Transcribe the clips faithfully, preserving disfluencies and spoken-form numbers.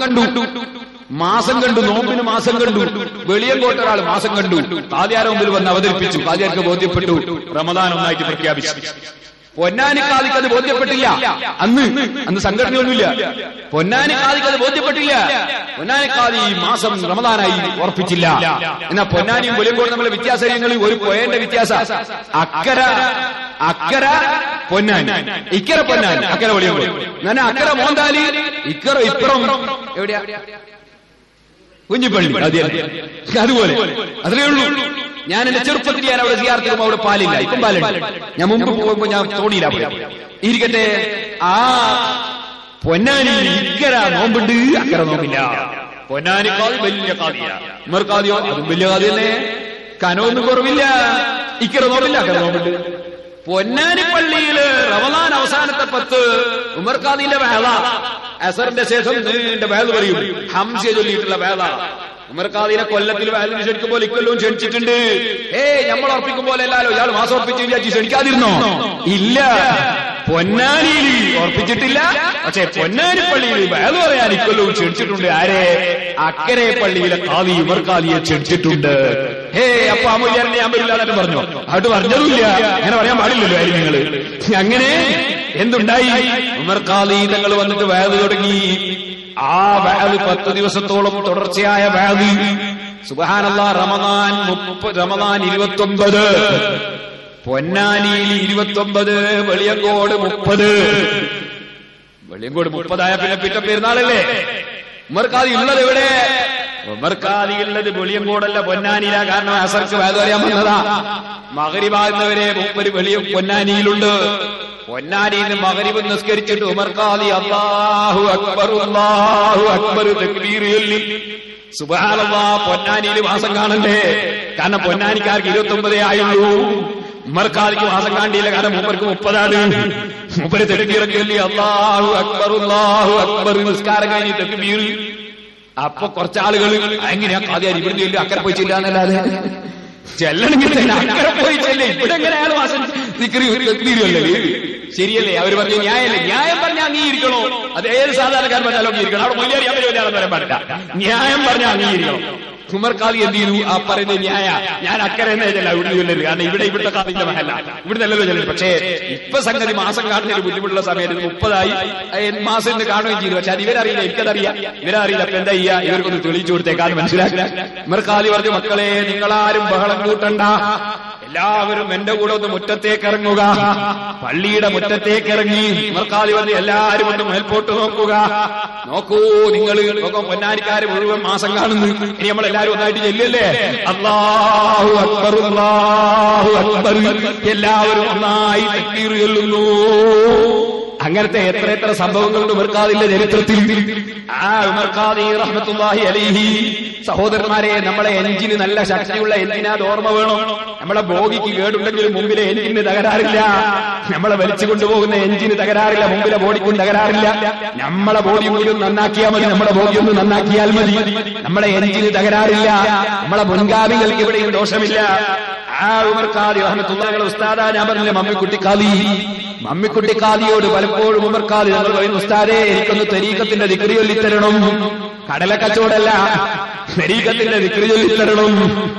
കണ്ടു, മാസം കണ്ടു, നോമ്പിന് മാസം കണ്ടു. വെളിയങ്കോട്ട് ഒരാൾ മാസം കണ്ടു, ഖാദിയാരുടെ മുമ്പിൽ വന്ന് അവതരിപ്പിച്ചു. ഖാദിയാർക്ക് ബോധ്യപ്പെട്ടു, റമദാൻ ഒന്നായിട്ട് പ്രഖ്യാപിച്ചു. പൊന്നാനി ഖാദിക്ക് അത് ബോധ്യപ്പെട്ടില്ല. അന്ന് അന്ന് സംഘടനയൊന്നുമില്ല. പൊന്നാനി ഖാദിക്ക് അത് ബോധ്യപ്പെട്ടില്ല. പൊന്നാനി ഖാദി മാസം റമദാനായി ഉറപ്പിച്ചില്ല. എന്നാ പൊന്നാനിയും വെളിയങ്കോടും തമ്മിലെ വ്യത്യാസങ്ങളിൽ ഒരു പോയന്റെ വ്യത്യാസം. അക്കര അക്കര പൊന്നാനി, ഇക്കര പൊന്നാനി, അക്കര വെളിയങ്കോട്. ഞാൻ അക്കര മോന്താലി, ഇക്കര ഇപ്പുറം എവിടെയാ? കുഞ്ഞിപ്പള്ളി. അതുപോലെ അത്രേ ഉള്ളൂ. ഞാൻ എന്റെ ചെറുപ്പത്തിൽ ഞാൻ അവിടെ സിയാറത്തും അവിടെ പാലില്ല, ഇപ്പം പാലുണ്ട്. ഞാൻ മുമ്പ് പോകുമ്പോ ഞാൻ തോണിയില്ല പോയി ഇരിക്കട്ടെ. ആ പൊന്നാനി ഇക്കര നോമ്പുണ്ട്, അക്കര നോമ്പില്ല. പൊന്നാനി ഖാദി വലിയ ഖാദിയാ, ഉമർ ഖാദിയോ അതും വലിയ ഖാദി തന്നെ. കനമൊന്നും കുറവില്ല. ഇക്കര നോമ്പില്ല, അക്കര നോമ്പുണ്ട്. പൊന്നാനി പള്ളിയില് റമദാൻ അവസാനത്തെ പത്ത് ഉമർ ഖാദിന്റെ വേള, അസറിന്റെ ശേഷം നീണ്ട വേള പറയും, ഹംസ ചൊല്ലിയിട്ടുള്ള വേള. ഉമർ ഖാദിനെ കൊല്ലത്തിൽ വേലിന് ക്ഷണിക്കുമ്പോൾ ഇക്കൊല്ലവും ക്ഷണിച്ചിട്ടുണ്ട്. ഏയ് നമ്മൾ ഉറപ്പിക്കുമ്പോൾ അല്ലല്ലോ, ഇയാൾ മാസം ഉറപ്പിച്ച് വിചാരിച്ച് ക്ഷണിക്കാതിരുന്നോ? ഇല്ല, പൊന്നാനിയിൽ ഉറപ്പിച്ചിട്ടില്ല. പക്ഷെ പൊന്നാനി പള്ളിയിൽ വേല പറയാൻ ഇക്കൊല്ലവും ക്ഷണിച്ചിട്ടുണ്ട്. ആരെ? അക്കരെ പള്ളിയിലെ ഖാദി ഉമർ ഖാദിയെ ക്ഷണിച്ചിട്ടുണ്ട്. ഹേ അപ്പൊ അമൂല്യനെ ഞാൻ വരില്ല എന്നിട്ട് പറഞ്ഞു. അവിടെ പറഞ്ഞതുമില്ല, അങ്ങനെ പറയാൻ പാടില്ലല്ലോ ആരും നിങ്ങള്. അങ്ങനെ എന്തുണ്ടായി? ഉമർ ഖാദി തങ്ങൾ വന്നിട്ട് വേല തുടങ്ങി. ആ വഅദ് പത്ത് ദിവസത്തോളം തുടർച്ചയായ വഅദ്. സുബ്ഹാനല്ലാഹ്. റമദാൻ മുപ്പത്, റമദാൻ ഇരുപത്തി ഒമ്പത്, പൊന്നാനിയിൽ ഇരുപത്തി ഒമ്പത്, വെളിയങ്കോട് മുപ്പത്. വെളിയങ്കോട് മുപ്പതായ പിന്നെ പിറ്റ പെരുന്നാളല്ലേ? ഉമർ ഖാദി ഉള്ളത് എവിടെ? ഉമർ ഖാദി ഉള്ളത് വെളിയങ്കോടല്ല, പൊന്നാനിയിലാ. കാരണം അസർക്ക് വഅദ് പറയാൻ വന്നതാ. മഗ്രിബാകുന്നവരെ മുപ്പത് വെളിയ പൊന്നാനിയിലുണ്ട്. പൊന്നാനിയിൽ മഗ്രിബ് നിസ്കരിച്ചിട്ട് ഉമർ ഖാദി അല്ലാഹു അക്ബർ അല്ലാഹു അക്ബർ തക്ബീർ ചൊല്ലി. സുബ്ഹാനല്ലാഹ്. പൊന്നാനിയിൽ മാസം കാണണ്ടേ? കാരണം പൊന്നാനിക്കാർക്ക് ഇരുപത്തി ഒമ്പതേ ആയുള്ളൂ. ഉമർ ഖാദിക്ക് മാസം കാണിയില്ല, കാരണം മൂപ്പർക്ക് മുപ്പതാണ്. മൂപ്പര് തക്ബീറൊക്കെ ചൊല്ലി അല്ലാഹു അക്ബർ അല്ലാഹു അക്ബർ നിസ്കാരം കഴിഞ്ഞ് തക്ബീർ. അപ്പൊ കുറച്ചാളുകൾ എങ്ങനെയാ ഖാദിയാർ ഇവിടുന്ന് ചൊല്ലി അക്കരെ പോയി ചെല്ലാന്നല്ലാതെ ചെല്ലണമെങ്കിൽ തന്നെ അക്കരെ പോയി ചെല്ലേ. ഇവിടെ എങ്ങനെ അയാൾ മാസം തക്ബീറല്ലേ? ശരിയല്ലേ? അവർ പറഞ്ഞു ന്യായമല്ലേ? ന്യായം പറഞ്ഞാൽ അംഗീകരിക്കണോ? അത് ഏത് സാധാരണക്കാരൻ പറഞ്ഞാലും അംഗീകരിക്കണം. അവിടെ മൊയ്യാരി അവർ വരാണെന്ന് പറയാൻ പാടില്ല. ന്യായം പറഞ്ഞാൽ അംഗീകരിക്കണം. ഉമർ ഖാദി എന്ത് ചെയ്തു? ആ പറയുന്നത് ന്യായ, ഞാൻ അക്കരെ എന്നല്ല ഇവിടെ ചൊല്ലരുത്, കാരണം ഇവിടെ ഇവിടുത്തെ ഖാദിന്റെ മഹല്ല, ഇവിടെ നല്ലല്ലോ ചൊല്ലരുത്. പക്ഷേ ഇപ്പൊ സംഗതി മാസം കാണുന്നതിന് ബുദ്ധിമുട്ടുള്ള സമയത്ത് മുപ്പതായി മാസം ഇന്ന് കാണുകയും ചെയ്തു. പക്ഷെ അത് ഇവരറിയില്ല, എനിക്കതറിയാം. ഇവരറിയില്ല. അപ്പൊ എന്താ ചെയ്യാ? ഇവർക്കൊന്ന് തെളിയിച്ചു കൊടുത്തേക്കാന്ന് മനസ്സിലാക്കില്ല. ഉമർ ഖാദി പറഞ്ഞു, മക്കളെ നിങ്ങളാരും ബഹളം കൂട്ടണ്ട, എല്ലാവരും എന്റെ കൂടെ ഒന്ന് മുറ്റത്തേക്ക് ഇറങ്ങുക. പള്ളിയുടെ മുറ്റത്തേക്ക് ഇറങ്ങി ഉമർ ഖാദി പറഞ്ഞു, എല്ലാവരും ഒന്ന് മേൽപോട്ട് നോക്കുക. നോക്കൂ നിങ്ങൾ, പൊന്നാനിക്കാര് മുഴുവൻ മാസം കാണുന്നു. ഇനി നമ്മളെല്ലാവരും ഒന്നായിട്ട് ചെല്ലല്ലേ? അല്ലാഹു അക്ബർ അല്ലാഹു അക്ബർ. എല്ലാവരും ഒന്നായി തക്ബീർ ചൊല്ലുന്നു. അങ്ങനത്തെ എത്ര എത്ര സംഭവങ്ങളുണ്ട് ഉമർ ഖാദിന്റെ ചരിത്രത്തിൽ. ആ ഉമർ ഖാദി റഹ്മത്തുള്ളാഹി അലൈഹി. സഹോദരന്മാരെ, നമ്മളെ എഞ്ചിന് നല്ല ശക്തിയുള്ള എഞ്ചിനാത് ഓർമ്മ വേണം. നമ്മളെ ബോഗിക്ക് കേടുണ്ടെങ്കിലും മുമ്പിലെ എഞ്ചിന് തകരാറില്ല. നമ്മളെ വലിച്ചു കൊണ്ടുപോകുന്ന എഞ്ചിന് തകരാറില്ല, മുമ്പിലെ ബോഡിക്കും തകരാറില്ല. നമ്മളെ ബോഡി മുഴുവൻ നന്നാക്കിയാൽ മതി, നമ്മുടെ ബോഡി ഒന്ന് നന്നാക്കിയാൽ മതി. നമ്മളെ എഞ്ചിന് തകരാറില്ല. നമ്മളെ മുൻഗാമികൾക്ക് ഇവിടെയും ദോഷമില്ല. ആ ഉമർ ഖാദി റഹ്മത്തുള്ളാഹി ഉസ്താദാ, ഞാൻ പറഞ്ഞില്ലേ മമ്മിക്കുട്ടി ഖാദി. മമ്മിക്കുട്ടി ഖാദിയോട് പലപ്പോഴും ഉമർ ഖാദി നമ്മൾ പറയുന്നു, ഉസ്താദേ എനിക്കൊന്ന് തരീഖത്തിന്റെ ദിക്ർ ചൊല്ലിത്തരണം. കടല കച്ചവടമല്ല, തരീഖത്തിന്റെ ദിക്ർ ചൊല്ലിത്തരണം.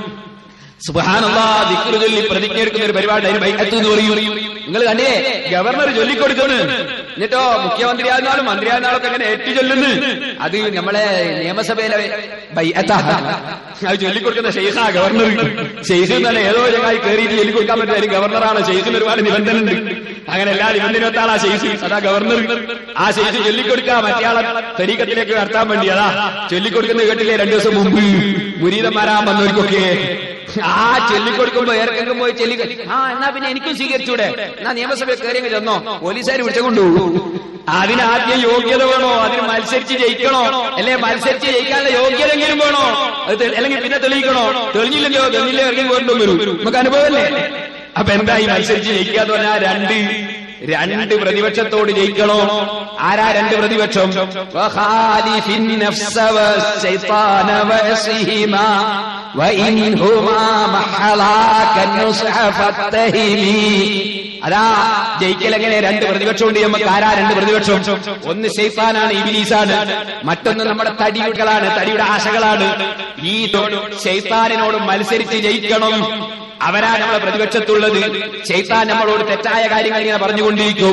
സുബ്ഹാനല്ലാഹ്. ദിക്ർ ചൊല്ലി പ്രതിജ്ഞ എടുക്കുന്ന ഒരു പരിപാടി, അതിന് ബൈഅത്ത് എന്ന് പറയും. നിങ്ങൾ കണ്ടില്ലേ? ഗവർണർ ചൊല്ലിക്കൊടുക്കുന്നു. എന്നിട്ടോ മുഖ്യമന്ത്രി ആയിരുന്നാലും മന്ത്രി ആയിരുന്നാലും അങ്ങനെ ഏറ്റു ചൊല്ലുന്നു. അത് നമ്മളെ നിയമസഭയിലെ ബൈഅത്താ. അത് ചൊല്ലിക്കൊടുക്കുന്ന ഷെയ്ഖാ ഗവർണർ. ഷെയ്ഖ് തന്നെ ഏതോ ചങ്ങായി കയറിയിട്ട് ചൊല്ലിക്കൊടുക്കാൻ പറ്റുന്ന ഗവർണറാണ്. ഷെയ്ഖിന് ഒരുപാട് നിബന്ധന ഉണ്ട്. അങ്ങനെ എല്ലാ നിബന്ധനത്താളാ ഷെയ്ഖ്. അതാ ഗവർണർ. ആ ഷെയ്ഖ് ചൊല്ലിക്കൊടുക്കുക മറ്റയാളെ തരീഖത്തിലേക്ക് നടത്താൻ വേണ്ടി. അതാ ചൊല്ലിക്കൊടുക്കുന്നത് കേട്ടില്ലേ രണ്ടു ദിവസം മുമ്പ് മുരീദന്മാരാൻ വന്നവർക്കൊക്കെ? ആ ചൊല്ലിക്കൊടുക്കുമ്പോ ഏർക്കെങ്കിലും പോയി ചൊല്ലി, ആ എന്നാ പിന്നെ എനിക്കും സ്വീകരിച്ചൂടെ, എന്നാ നിയമസഭയിൽ കയറിയെങ്കിൽ ചെന്നോ, പോലീസുകാർ വിളിച്ചുകൊണ്ടുപോകും. അതിനാദ്യം യോഗ്യത വേണോ? അതിന് മത്സരിച്ച് ജയിക്കണോ? അല്ലെ മത്സരിച്ച് ജയിക്കാനുള്ള യോഗ്യതെങ്കിലും വേണോ? അത് അല്ലെങ്കിൽ പിന്നെ തെളിയിക്കണോ? തെളിഞ്ഞില്ലെങ്കിലോ തെളിഞ്ഞില്ലേ ഇറങ്ങി കൊണ്ടും വരും. നമുക്ക് അനുഭവമല്ലേ? അപ്പൊ എന്തായി മത്സരിച്ച് ജയിക്കാന്ന് പറഞ്ഞാൽ രണ്ട് രണ്ട് പ്രതിപക്ഷത്തോട് ജയിക്കണോ? ആരാ രണ്ട് പ്രതിപക്ഷം? അതാ ജയിക്കൽ എങ്ങനെ? രണ്ട് പ്രതിപക്ഷം ഉണ്ട്. നമുക്ക് ആരാ രണ്ട് പ്രതിപക്ഷം? ഒന്ന് ശൈത്താനാണ്, ഇബ്ലീസാണ്. മറ്റൊന്ന് നമ്മുടെ തടികളാണ്, തടിയുടെ ആശകളാണ്. ഈ ശൈത്താനിനോട് മത്സരിച്ച് ജയിക്കണം. അവരാ നമ്മളെ പ്രതിപക്ഷത്തുള്ളത്. ശൈത്താൻ നമ്മളോട് തെറ്റായ കാര്യങ്ങൾ ഇങ്ങനെ പറഞ്ഞുകൊണ്ടിരിക്കും.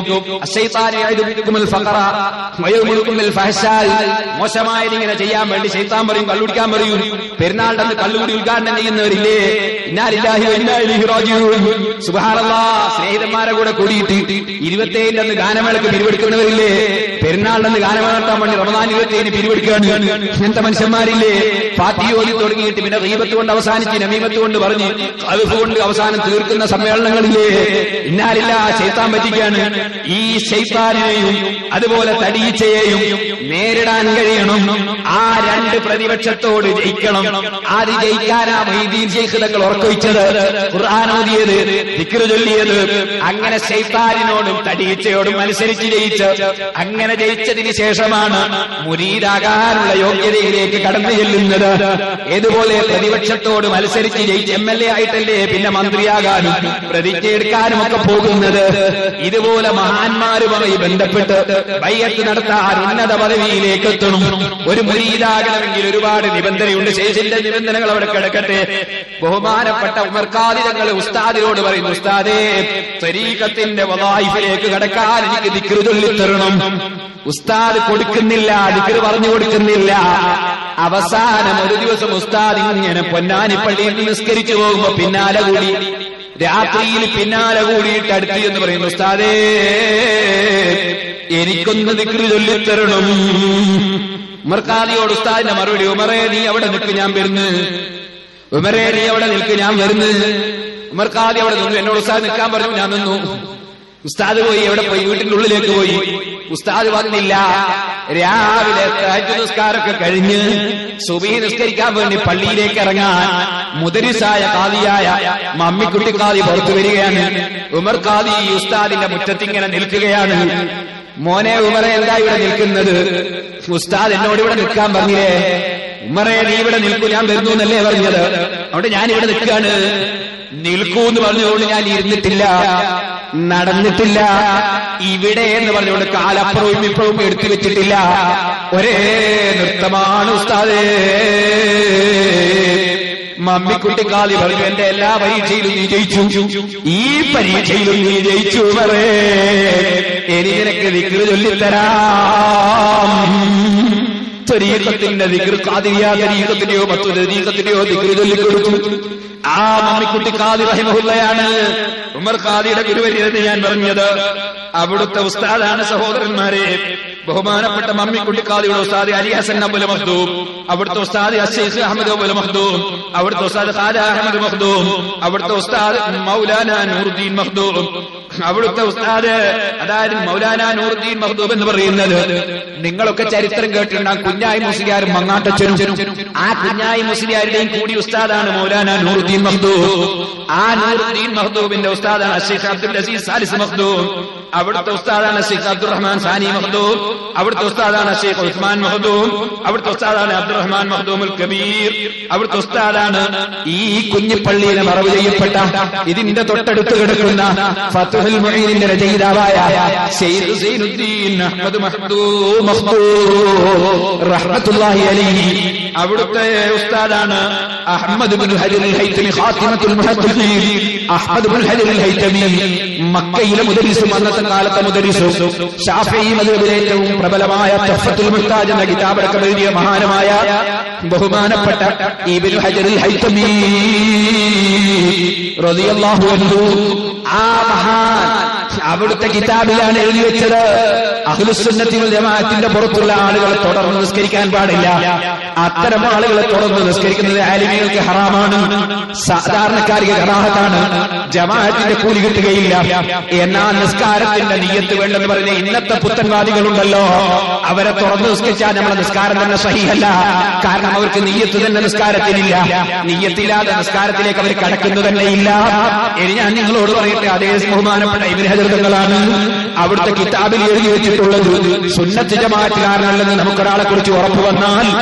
മോശമായത് ഇങ്ങനെ ചെയ്യാൻ വേണ്ടി ശൈത്താൻ പറയും, കള്ളുടിക്കാൻ പറയും. പെരുന്നാളിന്റെ അന്ന് കള്ളുകൂടി ഉദ്ഘാടനം ചെയ്യുന്നവരില്ലേ? സുബ്ഹാനല്ലാഹ്, സ്നേഹിതന്മാരെ കൂടെ കൂടിയിട്ട് ഇരുപത്തിയേഴിന്റെ അന്ന് ഗാനമേളക്ക് പിരിവെടുക്കുന്നവരില്ലേ? പെരുന്നാളിന്റെ അന്ന് ഗാനമേള നടത്താൻ വേണ്ടി റമദാൻ ഇരുപത്തിയേഴിന് പിരിവെടുക്കുകയാണ്. ഇങ്ങനത്തെ മനുഷ്യന്മാരില്ലേ? പാർട്ടി ഓതി തുടങ്ങിയിട്ട് പിന്നെ ഗീബത്ത് കൊണ്ട് അവസാനിച്ച് നമീമത്ത് കൊണ്ട് പറഞ്ഞ് കൊണ്ട് അവസാനം തീർക്കുന്ന സമ്മേളനങ്ങളില്ലേ? ഇന്നാലില്ല, ശൈത്താൻ പറ്റിക്കാണ്. ഈ ശൈത്താനെയും അതുപോലെ തടീച്ചയെയും നേരിടാൻ കഴിയണം. ആ രണ്ട് പ്രതിപക്ഷത്തോട് ജയിക്കണം. ആര് ജയിക്കാനാ മൊയ്തീൻ ശൈഖ് തങ്ങൾ ഉറക്കൊഴിച്ചത്, ഖുർആൻ ഓതിയത്, ദിക്ർ ചൊല്ലിയത്. അങ്ങനെ ശൈത്താനിനോടും തടീച്ചയോടും മത്സരിച്ച് ജയിച്ച് അങ്ങനെ ജയിച്ചതിന് ശേഷമാണ് മുരീദാകാനുള്ള യോഗ്യതയിലേക്ക് കടന്നു ചെല്ലുന്നത്. ഏതുപോലെ പ്രതിപക്ഷത്തോട് മത്സരിച്ച് ജയിച്ച് എം എൽ എ ആയിട്ടല്ലേ പിന്നെ മന്ത്രിയാകാനും പ്രതിജ്ഞ എടുക്കാനും ഒക്കെ പോകുന്നത്. ഇതുപോലെ മഹാന്മാരുമായി ബന്ധപ്പെട്ട് ബൈഅത്ത് നടത്താൻ ഉന്നത പദവിയിലേക്ക് എത്തണം. ഒരു മുരീദാകണമെങ്കിൽ ഒരുപാട് നിബന്ധനയുണ്ട്. ശേഷിന്റെ നിബന്ധനകൾ അവിടെ കിടക്കട്ടെ. ബഹുമാനപ്പെട്ട ഉമർ ഖാദി തങ്ങൾ ഉസ്താദിനോട് പറയുന്നു, ഉസ്താദേ, തരീഖത്തിന്റെ വദായിഫിലേക്ക് കടക്കാൻ എനിക്ക് ദിക്ർ ചൊല്ലിത്തരണം. ഉസ്താദ് കൊടുക്കുന്നില്ല, ദിക്ർ പറഞ്ഞു കൊടുക്കുന്നില്ല. അവസാനം ഒരു ദിവസം ഉസ്താദ് ഇങ്ങനെ പൊന്നാനിപ്പള്ളിയിൽ നിസ്കരിച്ചു പോകുമ്പോ പിന്നാലെ കൂടി, രാത്രിയിൽ പിന്നാലെ കൂടിയിട്ട് അടുത്ത് എന്ന് പറയുന്നു, ഉസ്താദേ, എനിക്കൊന്ന് ദിക്ർ ചൊല്ലിത്തരണം. ഉമർ ഖാദിയോട് ഉസ്താദിന്റെ മറുപടി, ഉമറേ നീ അവിടെ നിൽക്ക്, ഞാൻ വരുന്നു. ഉമറേ നീ അവിടെ നിൽക്ക്, ഞാൻ വരുന്നു. ഉമർ ഖാദി അവിടെ നിന്നു. എന്നോട് ഉസ്താദ് നിൽക്കാൻ പറഞ്ഞു, ഞാൻ നിന്നു. ഉസ്താദ് പോയി. എവിടെ പോയി? വീട്ടിന്റെ ഉള്ളിലേക്ക് പോയി. ഉസ്താദ് വന്നില്ല. രാവിലെ തഹജ്ജുദ് നിസ്കാരമൊക്കെ കഴിഞ്ഞ് സുബഹി നിസ്കരിക്കാൻ വേണ്ടി പള്ളിയിലേക്ക് ഇറങ്ങാൻ മുദരിസായ ഖാദിയായ മമ്മിക്കുട്ടി ഖാദി പുറത്തു വരികയാണ്. ഉമർ ഖാദി ഉസ്താദിന്റെ മുറ്റത്തിങ്ങനെ നിൽക്കുകയാണ്. മോനെ ഉമറെ, എന്താ ഇവിടെ നിൽക്കുന്നത്? ഉസ്താദ് എന്നോട് ഇവിടെ നിൽക്കാൻ പറഞ്ഞില്ലേ? ഉമറെ നീ ഇവിടെ നിൽക്കൂ, ഞാൻ വരുന്നു എന്നല്ലേ പറഞ്ഞത്? അവിടെ ഞാൻ ഇവിടെ നിൽക്കുകയാണ്. നിൽക്കൂ എന്ന് പറഞ്ഞുകൊണ്ട് ഞാൻ ഇരുന്നിട്ടില്ല, നടന്നിട്ടില്ല. ഇവിടെ എന്ന് പറഞ്ഞുകൊണ്ട് കാലപ്പുറവും ഇപ്പുറവും എടുത്തു വെച്ചിട്ടില്ല. ഒരേ നൃത്തമാണ് ഉസ്താദേ. മമ്മിക്കുട്ടി ഖാദി പറഞ്ഞു, എന്റെ എല്ലാ പരീക്ഷയിലും നീ ജയിച്ചു, ഈ പരീക്ഷയിലും നീ ജയിച്ചു. പറേ ഇനി നിനക്ക് ദിക്ർ ചൊല്ലിത്തരാം. തരീഖത്തിന്റെ ദിക്ർ, ഖാദിരിയ തരീഖത്തിന്റെയോ മറ്റു തരീഖത്തിന്റെയോ ദിക്ർ ചൊല്ലിക്കൊടുത്തു. ആ മമ്മിക്കുട്ടി ഖാദി റഹിമഹുല്ലയാണ് ഉമർ ഖാദിയുടെ ഗുരുവര്യതെന്ന് ഞാൻ പറഞ്ഞത്. അവിടുത്തെ ഉസ്താദാണ് സഹോദരന്മാരെ. ബഹുമാനപ്പെട്ട മമ്മിക്കുട്ടി ഖാദിയുടെ ഉസ്താദ് അലി ഹസൻ അബുൽ മഖ്ദൂം, അവിടുത്തെ ഉസ്താദ് അശ്ശൈഖ് അഹ്മദ് അബുൽ മഖ്ദൂം, അവിടുത്തെ ഉസ്താദ് ഖാജ അഹ്മദ് മഖ്ദൂം, അവിടുത്തെ ഉസ്താദ് മൗലാന നൂറുദ്ദീൻ മഖ്ദൂം, അവിടുത്തെ ഉസ്താദ് അതായത് മൗലാന നൂറുദ്ദീൻ മഖ്ദൂം എന്ന് പറയുന്നത് നിങ്ങളൊക്കെ ചരിത്രം കേട്ടിട്ടുണ്ടാകും. കുഞ്ഞായി മുസ്ലിയാരും മങ്ങാട്ടച്ചനും. ആ കുഞ്ഞായി മുസ്ലിയാരുടെയും കൂടി ഉസ്താദാണ് മൗലാന നൂറുദ്ദീൻ മഖ്ദൂം. ആ നൂറുദ്ദീൻ മഖ്ദൂമിന്റെ ഉസ്താദാണ് അശ്ശൈഖ് അബ്ദുൽ അസീസ് സാലിസ് മഖ്ദൂം. അവിടുത്തെ ഉസ്താദാണ് അശ്ശൈഖ് അബ്ദുറഹ്മാൻ സാനി മഖ്ദൂം. അവിടുത്തെ ഉസ്താദാണ് അശ്ശൈഖ് ഉസ്മാൻ മഖ്ദൂം. അവിടുത്തെ ഉസ്താദാണ് അബ്ദുറഹ്മാൻ മഖ്ദൂമുൽ കബീർ. അവിടുത്തെ ഉസ്താദാണ് ഈ കുഞ്ഞിപ്പള്ളിയിലെ മറവ് ചെയ്യപ്പെട്ട ഇതിന്റെ തൊട്ടടുത്ത് കിടക്കുന്ന ഫത്ഹുൽ മുഈനിന്റെ രചയിതാവായ ശൈഖ് സൈനുദ്ദീൻ അഹ്മദ് മഖ്ദൂം റഹ്മത്തുള്ളാഹി അലൈഹി. അവിടുത്തെ ഉസ്താദാണ് അഹ്മദ് ഇബ്നു ഹജർ അൽ ഹൈതമി ഖാതിമത്തുൽ മുഹദ്ദിസീൻ. അഹ്മദ് ഇബ്നു ഹജർ അൽ ഹൈതമി മക്കയിലെ മുദരിസും അന്നത്തെ കാലത്തെ മുദരിസും ശാഫിഈ മദ്ഹബിലെ ഏറ്റവും പ്രബലമായ തുഹ്ഫത്തുൽ മുഹ്താജ് എന്ന കിതാബടക്കം എഴുതിയ മഹാനമായ ബഹുമാനപ്പെട്ട ഇബ്നു ഹജർ അൽ ഹൈതമി റളിയല്ലാഹു അൻഹു. ആ മഹാൻ അവിടുത്തെ കിതാബിലാണ് എഴുതി വെച്ചത്, അഹ്ലുസുന്നത്തി വൽ ജമാഅത്തിന്റെ പുറത്തുള്ള ആളുകളെ തുടർന്ന് നിസ്കരിക്കാൻ പാടില്ല. അത്തരം ആളുകളെ തുടർന്ന് നിസ്കരിക്കുന്നത് ആലിമീങ്ങൾക്ക് ഹറാമാണ്, സാധാരണക്കാർക്ക് കറാഹത്താണ്, ജമാഅത്തിന്റെ കൂലി കിട്ടുകയില്ല. എന്നാൽ നിസ്കാരത്തിന്റെ നിയ്യത്ത് വേണ്ടെന്ന് പറഞ്ഞ ഇന്നത്തെ പുത്തൻവാദികളുണ്ടല്ലോ, അവരെ തുറന്ന് നിസ്കരിച്ചാൽ നമ്മളെ നിസ്കാരം തന്നെ സഹിഹല്ല. കാരണം അവർക്ക് നിയ്യത്ത് തന്നെ നിസ്കാരത്തിനില്ല. നിയ്യത്തില്ലാതെ നിസ്കാരത്തിലേക്ക് അവർ കടക്കുന്നു തന്നെ ഇല്ല. ഇനി ഞാൻ നിങ്ങളോട് പറയട്ടെ, അതേ ബഹുമാനപ്പെട്ട ഇബ്നു ഹജർ തങ്ങളാണ് അവിടുത്തെ കിതാബിൽ എഴുതി വെച്ചിട്ടുള്ളത്. സുന്നത്ത് ജമാഅത്തുകാരനല്ലെന്ന് നമുക്കൊരാളെ കുറിച്ച് ഉറപ്പ് വന്നാൽ അവൻ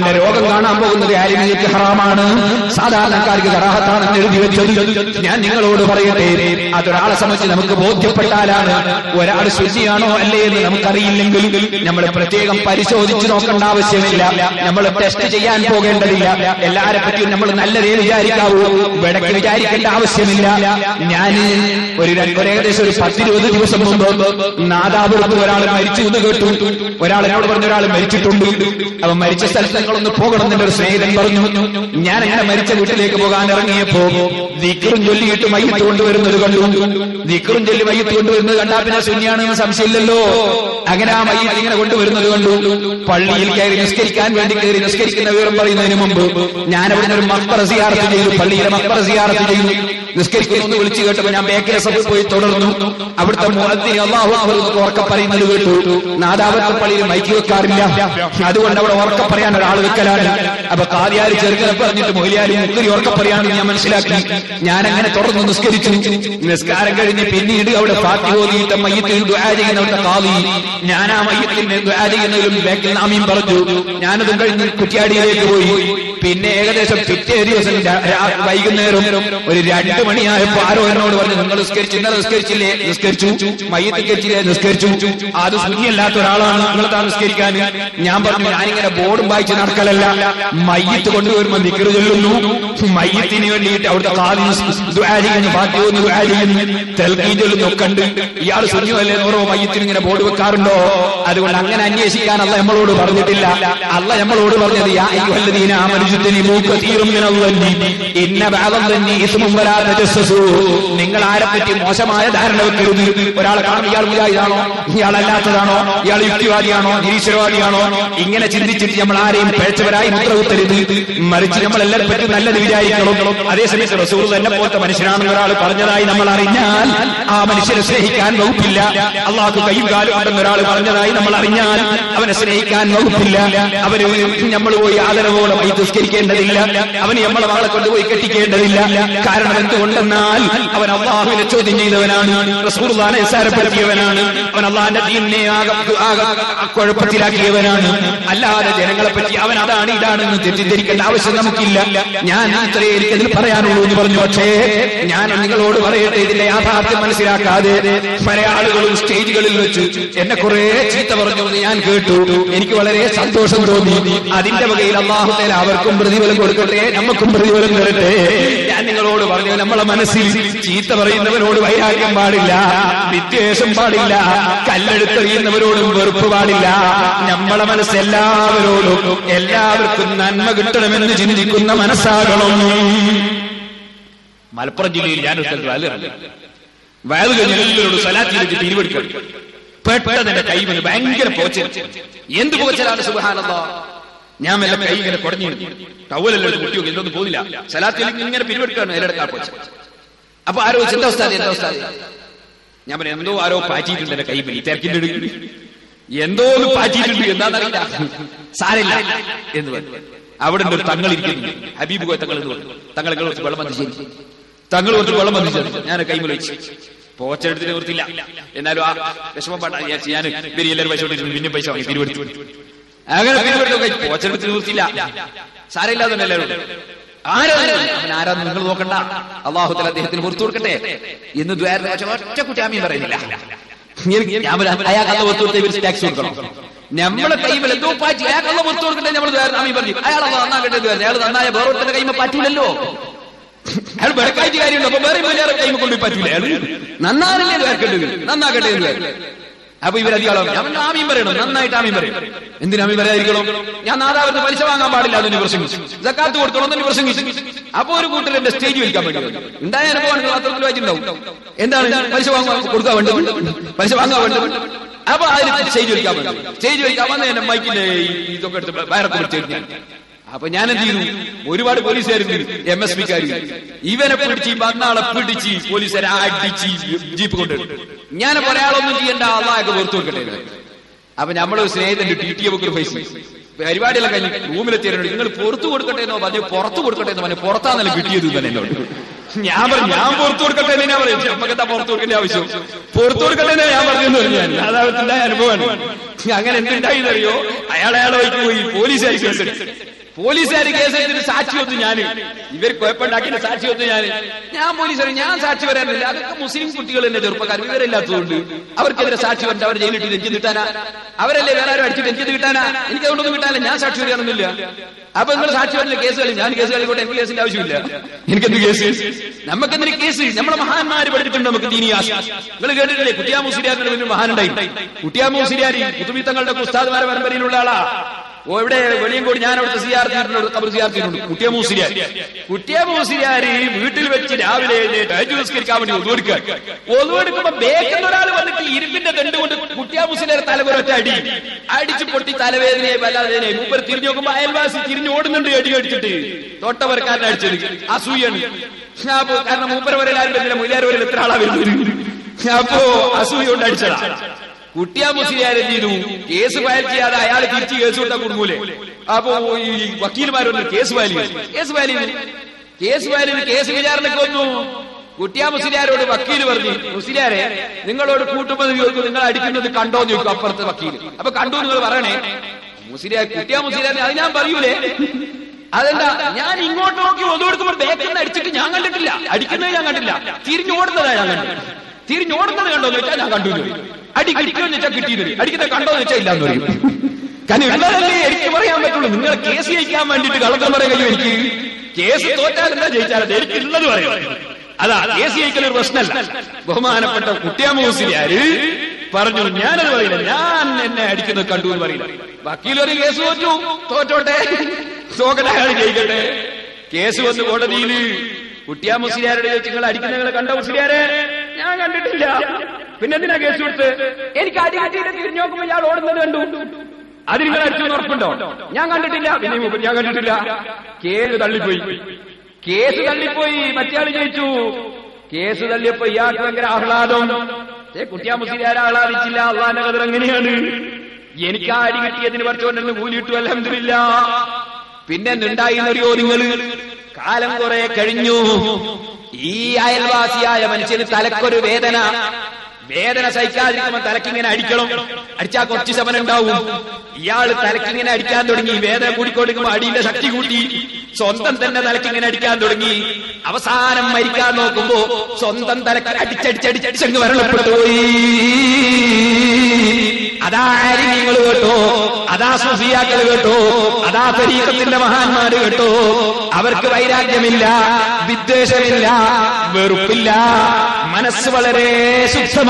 അവന്റെ രോഗം കാണാൻ പോകുന്നത് ആലിമിലേക്ക് ഹറാമാണ്, സാധാരണക്കാർക്ക് കറാഹത്താണെന്ന് എഴുതി വെച്ചത്. ഞാൻ നിങ്ങളോട് പറയട്ടെ, അതൊരാളെ സംബന്ധിച്ച് നമുക്ക് ബോധ്യപ്പെട്ടാലാണ്. ഒരാൾ ശുചിയാണോ അല്ലേ എന്ന് നമുക്കറിയില്ലെങ്കിൽ നമ്മൾ പ്രത്യേകം പരിശോധിച്ച് നോക്കേണ്ട ആവശ്യമില്ല, നമ്മൾ ടെസ്റ്റ് ചെയ്യാൻ പോകേണ്ടതില്ല. എല്ലാരെ പറ്റിയും നമ്മൾ നല്ലതേ വിചാരിക്കാവൂ, വെടക്ക് വിചാരിക്കേണ്ട ആവശ്യമില്ല. ഞാൻ ഒരു ഏകദേശം ഒരു പത്തിരുപത് ദിവസം മുമ്പ് നാദാപുരത്ത് ഒരാൾ മരിച്ചു എന്ന് കേട്ടു. ഒരാൾ എന്നോട് പറഞ്ഞ ഒരാൾ മരിച്ചിട്ടുണ്ട്, അവൻ മരിച്ച സ്ഥലത്ത് നിങ്ങളൊന്ന് പോകണം എന്റെ ഒരു സ്നേഹിതൻ പറഞ്ഞു. ഞാൻ അങ്ങനെ മരിച്ച വീട്ടിലേക്ക് പോകാൻ ഇറങ്ങിയപ്പോ ദിക്റും ചൊല്ലിയിട്ട് മയ്യത്ത് കൊണ്ടുവരുന്നത് കണ്ടു. ദിക്റും ചൊല്ലി മയ്യത്ത് കൊണ്ടുവരുന്നത് കണ്ടാ പിന്നെ ശൂന്യാണെന്ന് സംശയമില്ലല്ലോ. അങ്ങനെ ആ മയ്യത്ത് ഇങ്ങനെ കൊണ്ടുവരുന്നത് കണ്ടു. പള്ളിയിൽ കയറി നിസ്കരിക്കാൻ വേണ്ടി കയറി നിസ്കരിക്കുന്ന വിവരം പറയുന്നതിന് മുമ്പ് ഞാൻ അവിടെ ഒരു മഖ്ബറ സിയാറത്ത് ചെയ്തു, പള്ളിയിലെ മഖ്ബറ സിയാറത്ത് ചെയ്തു. നിസ്കരിക്കുന്നു വിളിച്ചു കേട്ടപ്പോ ഞാൻ ബേക്കറി സഭയിൽ പോയി തുടർന്നു. അവിടുത്തെ മുഅദ്ദിൻ അല്ലാഹു അക്ബർ ഉറക്കെ പറയുന്നത് കേട്ടു. നാദാപുരത്തെ പള്ളിയിൽ മൈക്ക് വെക്കാറില്ല, അതുകൊണ്ട് അവിടെ ഉറക്കെ പറയാൻ ഒരാൾ വെക്കലാണ്. അപ്പൊ കാദിയാര് ചെറുക്കനെ പറഞ്ഞിട്ട് മൊയ്ലിയാരി മുക്കരി ഉറക്കെ പറയാണെന്ന് ഞാൻ മനസ്സിലാക്കി. ഞാൻ അങ്ങനെ തുടർന്ന് നിസ്കരിച്ചു. നിസ്കാരം കഴിഞ്ഞ് പിന്നീട് അവിടെ ഫാത്തിഹ ഓതിയിട്ട് മയ്യത്തിൽ ദുആ ചെയ്യുന്നവരുടെ കാദി, ഞാൻ ആ മയ്യത്തിന് ദുആ ചെയ്യുന്നതിലും ബാക്കിൽ ആമീൻ പറഞ്ഞു. ഞാനതും കഴിഞ്ഞ് കുറ്റ്യാടിയിലേക്ക് പോയി. പിന്നെ ഏകദേശം പിറ്റേ ദിവസം വൈകുന്നേരം ഒരു രണ്ട് മണിയായപ്പോ ആരോ എന്നോട് പറഞ്ഞു, നിങ്ങൾ നിസ്കരിച്ചു, ഇന്നലെ നിസ്കരിച്ചില്ലേ? നിസ്കരിച്ചു. മയ്യത്ത് നിസ്കരിച്ചില്ലേ? നിസ്കരിച്ചു. അത് ശുദ്ധിയല്ലാത്ത ഒരാളാണ്, നിങ്ങളെത്താ നിസ്കരിക്കാൻ? ഞാൻ പറഞ്ഞു, ഞാനിങ്ങനെ ബോർഡും വായിച്ച് നടക്കലല്ല, മയ്യത്ത് കൊണ്ടുവരുമ്പോൾ ദിക്ർ ചൊല്ലുന്നു, മയ്യത്തിന് വേണ്ടിയിട്ട് അവിടുത്തെ കാദി ദുആ ചെയ്യുന്നു, ഫാത്തിഹ ഓതുന്നു, ദുആ ചെയ്യുന്നു, തൽഖീൻ ചൊല്ലുന്നു ഒക്കെ ഉണ്ട്. ഇയാൾ ശുദ്ധിയല്ലേ? ഓരോ മയ്യത്തിന് ഇങ്ങനെ ബോർഡ് വെക്കാറുണ്ടോ? അതുകൊണ്ട് അങ്ങനെ അന്വേഷിക്കാൻ അല്ലാഹ് നമ്മളോട് പറഞ്ഞിട്ടില്ല. അല്ലാഹ് നമ്മളോട് പറഞ്ഞത് യാ അയ്യുഹല്ലദീന ആമനൂ ഇജ്തനിബൂ കസീറൻ മിനൽ-ളന്നി ഇന്ന ബഅദ-ളന്നി ഇസ്മുൻ വലാ തജസ്സസൂ. നിങ്ങൾ ആരെപ്പറ്റി മോശമായ ധാരണ വെക്കരുത്. ഒരാളെ കാണും, ഇയാൾ മുജാഹിദാണോ, ഇയാളല്ലാത്തതാണോ, ഇയാൾ യുക്തിവാദിയാണോ, നിരീശ്വരവാദിയാണോ, ഇങ്ങനെ ചിന്തിച്ചിട്ട് നമ്മൾ ആരെയും പിഴച്ചവരായി മുദ്ര കുത്തരുത്. മറിച്ച് നമ്മൾ എല്ലാവരെ പറ്റി നല്ലത് വിചാരിക്കണം. അതേസമയത്ത് റസൂൽ തന്നെ പോലത്തെ മനുഷ്യനാണെന്ന് ഒരാൾ പറഞ്ഞതായി നമ്മൾ അറിഞ്ഞാൽ ആ മനുഷ്യനെ സ്നേഹിക്കാൻ വകുപ്പില്ല. അള്ളാഹു കയ്യും കാലും ഉണ്ടെന്ന് ഒരാൾ പറഞ്ഞതായി നമ്മൾ അറിഞ്ഞാൽ അവനെ സ്നേഹിക്കാൻ വകുപ്പില്ല. അവന് നമ്മൾ പോയി ആദരവോടെ വൈ നിസ്കരിക്കേണ്ടതില്ല, അവന് നമ്മളെ മകളെ കൊണ്ടുപോയി കെട്ടിക്കേണ്ടതില്ല. കാരണം എന്തുകൊണ്ടെന്നാൽ അവൻ അള്ളാഹുവിനെ ചോദ്യം ചെയ്തവനാണ്, റസൂലുള്ളാഹിനെ നിസ്സാരപ്പെടുത്തിയവനാണ്, അവൻ അള്ളാഹിന്റെ ദീനിനെ ആകെ ആകെ കുഴപ്പത്തിലാക്കിയവനാണ്. അല്ലാതെ ജനങ്ങളെ പറ്റി അവൻ അതാണ് ഇതാണെന്ന് തെറ്റിദ്ധരിക്കേണ്ട ആവശ്യം നമുക്കില്ല. ഞാൻ ഇത്രയേ എനിക്കതിൽ പറയാനുള്ളൂ എന്ന് പറഞ്ഞു. പക്ഷേ ഞാൻ നിങ്ങളോട് പറയട്ടെ, ഇതിന്റെ യാഥാർത്ഥ്യം മനസ്സിലാക്കാതെ പല ആളുകളും സ്റ്റേജുകളിൽ വെച്ച് എന്നെ കുറെ ചീത്ത പറഞ്ഞു ഞാൻ കേട്ടു. എനിക്ക് വളരെ സന്തോഷം തോന്നി. അതിന്റെ വകയിൽ അല്ലാഹു തആല അവർക്കും പ്രതിഫലം കൊടുക്കട്ടെ, നമുക്കും പ്രതിഫലം തരട്ടെ. ഞാൻ നിങ്ങളോട് പറഞ്ഞു, നമ്മളെ മനസ്സിൽ ചീത്ത പറയുന്നവരോട് വൈരാഗ്യം പാടില്ല, വിദ്വേഷം പാടില്ല, കല്ലെടുത്തെറിയുന്നവരോടും വെറുപ്പ് പാടില്ല. നമ്മളെ മനസ്സ് എല്ലാവരോടും എല്ലാവർക്കും നന്മ കിട്ടണമെന്ന് ചിന്തിക്കുന്ന മനസ്സാകണം. മലപ്പുറം ജില്ലയിൽ ഞാനൊരു സ്ഥലത്ത് വയലു കഴിഞ്ഞ എല്ലാവരോട് സലാത്തിലേക്ക് പിരിവെടുക്കണം. പെട്ടെന്ന് എന്റെ കൈ വന്ന് ഭയങ്കര പോച്ചൽ. എന്ത് പോച്ചലാണ് സുബ്ഹാനല്ലാഹ്. ഞാൻ എല്ലാം കൈ ഇങ്ങനെ കുടഞ്ഞു, ടവലെല്ലാം കുട്ടി നോക്കി എന്തൊന്നും പോയില്ല. സലാത്തിലേക്ക് ഇങ്ങനെ പിരിവെടുക്കാണ് എല്ലായിടത്താ പോച്ച. അപ്പൊ ആരോ എന്താ ഉസ്താദ് എന്താ ഉസ്താദ് ഞാൻ പറഞ്ഞു, എന്തോ ആരോ പാറ്റിയിട്ടുണ്ട് എന്റെ കൈ ഈ തിരക്കിന്റെ ഇടയിൽ എന്തോ ഒന്ന് പാറ്റിയിട്ടുണ്ട്, എന്താണെന്നറിയില്ല, സാരമില്ല എന്ന് പറഞ്ഞു. അവിടെ ഒരു തങ്ങൾ ഇരിക്കുന്നു, ഹബീബ് കോയ തങ്ങൾ എന്ന് പറഞ്ഞു. തങ്ങളെ കുറച്ച് വെള്ളം വന്നിച്ചു, തങ്ങൾ കുറച്ച് വെള്ളം വന്നിച്ചു. ഞാൻ കൈമൽ വെച്ചു, പോച്ചെടുത്തിന് നിർത്തില്ല. എന്നാലും ആ വിഷമം പാട്ടാ വിചാരിച്ചു. ഞാൻ ഇവര് എല്ലാവരും പൈസ കൊടുത്തിട്ട് പിന്നെ പൈസ വാങ്ങി തിരുവെടുത്തു. അങ്ങനെ തിരുവെടുത്തു, പോച്ചെടുത്തിന് നിർത്തില്ല, സാരമില്ലാതെ എല്ലാവരും ആരാ അവൻ ആരാന്ന് നിങ്ങൾ നോക്കണ്ട, അല്ലാഹു തആല അദ്ദേഹത്തിന് പുറത്തു കൊടുക്കട്ടെ എന്ന് ദ്വാര ഒറ്റ കുട്ടി ആമീൻ പറയുന്നില്ല. അയാൾക്ക് പുറത്തു കൊടുത്ത ഇവർ ടാക്സ് കൊടുക്കണം. നമ്മളെ കൈമൽ എന്തോ പാറ്റി, അയാൾക്ക് അള്ള പുറത്തു കൊടുക്കട്ടെ നമ്മൾ ആമീൻ പറഞ്ഞു. അയാൾ നന്നാകട്ടെ, അയാൾ നന്നായ വേറൊരുത്തന്റെ കൈമ പറ്റൂലല്ലോ. അയാൾ വെടക്കായിട്ട് കാര്യമുണ്ട്, അപ്പൊ വേറെ വേറെ കൈമ കൊണ്ടുപോയി പറ്റൂല. അയാൾ നന്നാകല്ലേ വേർക്കേണ്ടത്, നന്നാകട്ടെ എന്ന് വരും. അപ്പൊ ഇവരധികം ആമീൻ പറയണം, നന്നായിട്ട് ആമീൻ പറയണം. എന്തിനാമീൻ പറയാതിരിക്കണം? ഞാൻ നാദാവിന് പലിശ വാങ്ങാൻ പാടില്ല അതിന് പ്രസംഗിച്ചു, സക്കാത്ത് കൊടുക്കണം എന്നൊരു പ്രസംഗിച്ചു. അപ്പൊ ഒരു കൂട്ടർ എന്റെ സ്റ്റേജ് വലിക്കാൻ വേണ്ടി ഉണ്ടായ അനുഭവമാണ് പത്രത്തിൽ വായിച്ചിട്ടുണ്ടാവും. എന്താണ് പലിശ വാങ്ങാൻ കൊടുക്കാൻ വേണ്ടത്, പലിശ വാങ്ങാൻ വേണ്ടത്. അപ്പൊ അതിന് സ്റ്റേജ് വലിക്കാൻ വേണ്ടി സ്റ്റേജ് വലിക്കാൻ വന്ന് എന്നെ മൈക്കിന്റെ ഇതൊക്കെ എടുത്ത് വയറൊക്കെ പിടിച്ചു. അപ്പൊ ഞാൻ എന്ത് ചെയ്തു, ഒരുപാട് പോലീസുകാരുണ്ട്, എം എസ് പിക്കാർ, ഇവനെ പിടിച്ച് വന്നാളെ പിടിച്ച് പോലീസുകാരെ അടിച്ച് ജീപ്പ് കൊണ്ടുവരും. ഞാൻ ഒരാളൊന്നും ചെയ്യണ്ട, അള്ളാഹൊക്കെ പുറത്തു കൊടുക്കട്ടെ. അപ്പൊ നമ്മളൊരു സ്നേഹിതന്റെ ടി ടി ഒക്കെ പൈസ പരിപാടിയെല്ലാം കഴിഞ്ഞ് റൂമിലെത്തിയാലും നിങ്ങൾ പുറത്തു കൊടുക്കട്ടെ എന്നോ പറഞ്ഞു, പുറത്തു കൊടുക്കട്ടെ എന്ന് പറഞ്ഞു. പുറത്താന്നല്ല കിട്ടിയത് തന്നെ എന്നോട്. ഞാൻ പറഞ്ഞു ഞാൻ പുറത്തു കൊടുക്കട്ടെ എന്നാ പറയും, നമുക്കെന്താ പുറത്തു കൊടുക്കേണ്ട ആവശ്യം, പുറത്തു കൊടുക്കട്ടെ എന്നാ ഞാൻ പറഞ്ഞു. ഞാൻ അതാവത്തിന്റെ അനുഭവമാണ്. അങ്ങനെ എന്തുണ്ടായിന്നറിയോ? അയാൾ അയാളെ വഴിക്ക് പോയി പോലീസുകാർ കേസെടുത്തു. പോലീസുകാർ കേസെടുത്തിട്ട് സാക്ഷി വന്നു. ഞാൻ ഇവർ കുഴപ്പമുണ്ടാക്കിയ സാക്ഷി വന്നു. ഞാൻ ഞാൻ പോലീസുകാർ ഞാൻ സാക്ഷി വരാനില്ല. അതൊക്കെ മുസ്ലിം കുട്ടികൾ തന്നെ, ചെറുപ്പക്കാർ, വിവരമില്ലാത്തതുകൊണ്ട് അവർക്കെതിരെ സാക്ഷി വന്നിട്ട് അവർ ജയിലിട്ട് നെഞ്ചു കിട്ടാനാ? അവരല്ലേ വേറെ ആരും അടിച്ചിട്ട് നെഞ്ചു കിട്ടാനാ? എനിക്ക് അതുകൊണ്ടൊന്നും കിട്ടാനില്ല. ഞാൻ സാക്ഷി വരാനൊന്നുമില്ല. അപ്പൊ നിങ്ങൾ സാക്ഷി വരില്ല കേസ് കളി. ഞാൻ കേസ് കളിക്കോട്ടെ, എനിക്ക് കേസിന്റെ ആവശ്യമില്ല. എനിക്കെന്ത് കേസ്? നമുക്കെന്തിന് കേസ്? നമ്മളെ മഹാന്മാര് പഠിച്ചിട്ടുണ്ട് നമുക്ക് ദീനിയാശ. നിങ്ങൾ കേട്ടിട്ടില്ലേ കുട്ടിയാ മുസ്ലിയാറിന്റെ മുന്നിൽ മഹാനുണ്ടായി? കുട്ടിയാ മുസ്ലിയാരി കുത്തുബിത്തങ്ങളുടെ ഉസ്താദ്മാരെ പരമ്പരയിലുള്ള ആളാ. ഓ ഇവിടെ വെളിയങ്കോട് ഞാൻ അവിടുത്തെ സിയാർത്തിട്ടുണ്ട്, കബർ സിയാർത്തിട്ടുണ്ട്. കുട്ടിയാ മുസ്ലിയാർ കുട്ടിയാ മുസ്ലിയാര് വീട്ടിൽ വെച്ച് രാവിലെ നമസ്കരിക്കാൻ വേണ്ടി ഒതുവെടുക്കുക. ഒതുവെടുക്കുമ്പോ ബേക്കുന്ന ഒരാൾ വന്നിട്ട് ഇരുമ്പിന്റെ ദണ്ട് കൊണ്ട് കുട്ടിയാ മുസ്ലിയാർ തലവരൊറ്റ അടി അടിച്ച് പൊട്ടി തലവേദനയായി വല്ലാതേനായി. മൂപ്പർ തിരിഞ്ഞു നോക്കുമ്പോ അയൽവാസി തിരിഞ്ഞു ഓടുന്നുണ്ട് അടി അടിച്ചിട്ട്. തൊട്ടവർക്കാരനെ അടിച്ചത് അസൂയാണ്. കാരണം മൂപ്പര വരലാരും വരുന്നില്ല, മുല്ലാർ വരൽ എത്ര ആളാ വരുന്നത്? അപ്പോ അസൂയ കൊണ്ട് അടിച്ചതാ. കുട്ടിയാ മുസ്ലിയാർ എന്ത് ചെയ്തു? കേസ് ഫയൽ ചെയ്യാതെ അയാൾ തിരിച്ച് കേസ് കൊടുത്താൽ കൊടുങ്ങൂലേ? അപ്പോ ഈ വക്കീൽമാരൊന്നും കേസ് ഫയൽ ചെയ്തു. കേസ് ഫയൽ ചെയ്തു കേസ് ഫയൽ ചെയ്ത് കേസ് വിചാരണക്ക് വന്നു. കുട്ടിയാ മുസ്ലിയാരോട് വക്കീൽ പറഞ്ഞു, മുസ്ലിയാരെ നിങ്ങളോട് കൂട്ടുമ്പോൾ ചോദിക്കും നിങ്ങൾ അടിക്കുന്നത് കണ്ടോന്ന് ചോദിക്കും അപ്പുറത്തെ വക്കീൽ. അപ്പൊ കണ്ടു നിങ്ങൾ പറയണേ. മുസ്ലിയാർ കുട്ടിയാ മുസ്ലിയാരെ അത് ഞാൻ പറയൂലേ? അതെന്താ? ഞാൻ ഇങ്ങോട്ട് നോക്കി ഒതുവെടുക്കുമ്പോൾ ബേക്കുന്ന അടിച്ചിട്ട് ഞാൻ കണ്ടിട്ടില്ല, അടിക്കുന്നത് ഞാൻ കണ്ടില്ല, തിരിഞ്ഞോടുന്നതാ ഞാൻ കണ്ടു. തിരിഞ്ഞോടുന്നത് കണ്ടോന്ന് വെച്ചാൽ ഞാൻ കണ്ടു. അടി കിട്ടിയോന്ന് വെച്ചാൽ കിട്ടിയത്, അടിക്കുന്നത് കണ്ടോന്ന് വെച്ചാൽ ഇല്ലാന്ന് പറയും. കാരണം ഉള്ളതല്ലേ എനിക്ക് പറയാൻ പറ്റുള്ളൂ. നിങ്ങളെ കേസ് ജയിക്കാൻ വേണ്ടിയിട്ട് കള്ളത്തരം പറയാൻ കഴിയും എനിക്ക്? കേസ് തോറ്റാലെന്താ ജയിച്ചാലത് എനിക്ക് ഉള്ളത് പറയും. അതാ കേസ് ജയിക്കൽ ഒരു പ്രശ്നമല്ല. ബഹുമാനപ്പെട്ട കുട്ടിയാ മുസ്ലിയാര് പറഞ്ഞു ഞാനത് പറയില്ല, ഞാൻ എന്നെ അടിക്കുന്നത് കണ്ടു എന്ന് പറയില്ല. വക്കീൽ ഒരു കേസ് തോറ്റു, തോറ്റോട്ടെ, തോക്കട്ടെ, അയാൾ ജയിക്കട്ടെ. കേസ് വന്ന് കോടതിയില് കുട്ടിയാ മുസ്ലിയാരുടെ ചോദിച്ചു നിങ്ങൾ അടിക്കുന്നവരെ കണ്ടോ മുസ്ലിയാരെ? ഞാൻ കണ്ടിട്ടില്ല. പിന്നെ എന്തിനാ കേസ് കൊടുത്ത്? എനിക്ക് അടി കിട്ടിയിട്ട് തിരിഞ്ഞു നോക്കുമ്പോൾ ഇയാൾ ഓടുന്നത് കണ്ടു. അത് നിങ്ങൾ അടിച്ചെന്ന് ഉറപ്പുണ്ടോ? ഞാൻ കണ്ടിട്ടില്ല. പിന്നെ ഞാൻ കണ്ടിട്ടില്ല. കേസ് തള്ളിപ്പോയി. കേസ് തള്ളിപ്പോയി. മറ്റേയാൾ ജയിച്ചു. കേസ് തള്ളിയപ്പോ ഇയാൾക്ക് ഭയങ്കര ആഹ്ലാദം. കുട്ടിയാ മുസ്ലിയാരെ ആഹ്ലാദിച്ചില്ല. അള്ളാന്റെ കഥ എങ്ങനെയാണ്? എനിക്ക് ആ അടി കിട്ടിയതിന് പറിച്ചുകൊണ്ടെന്ന് കൂലി കിട്ടു അൽഹംദുലില്ലാഹ്. പിന്നെ എന്തുണ്ടായിന്നറിയോ നിങ്ങള്? കാലം കുറെ കഴിഞ്ഞു. ഈ അയൽവാസിയായ മനുഷ്യന് തലക്കൊരു വേദന. വേദന സഹിക്കാതിരിക്കുമ്പോൾ തലക്കിങ്ങനെ അടിക്കണം. അടിച്ചാൽ കുറച്ച് ശമനം ഉണ്ടാവും. ഇയാള് തലക്കിങ്ങനെ അടിക്കാൻ തുടങ്ങി. വേദന കൂടിക്കൊടുക്കുമ്പോ അടിയിലെ ശക്തി കൂട്ടി. സ്വന്തം തന്നെ തലക്കിങ്ങനെ അടിക്കാൻ തുടങ്ങി. അവസാനം മരിക്കാൻ നോക്കുമ്പോ സ്വന്തം തലക്ക് അടിച്ചടിച്ചടിച്ചടിച്ചങ്ങ് വരളപ്പെട്ടു പോയി. അതാ നിങ്ങൾ കേട്ടോ, അതാ സൂഫിയാക്കൾ കേട്ടോ, അതാ തരീഖത്തിന്റെ മഹാന്മാര് കേട്ടോ. അവർക്ക് വൈരാഗ്യമില്ല, വിദ്വേഷമില്ല, വെറുപ്പില്ല, മനസ്സ് വളരെ ശുദ്ധമാണ്.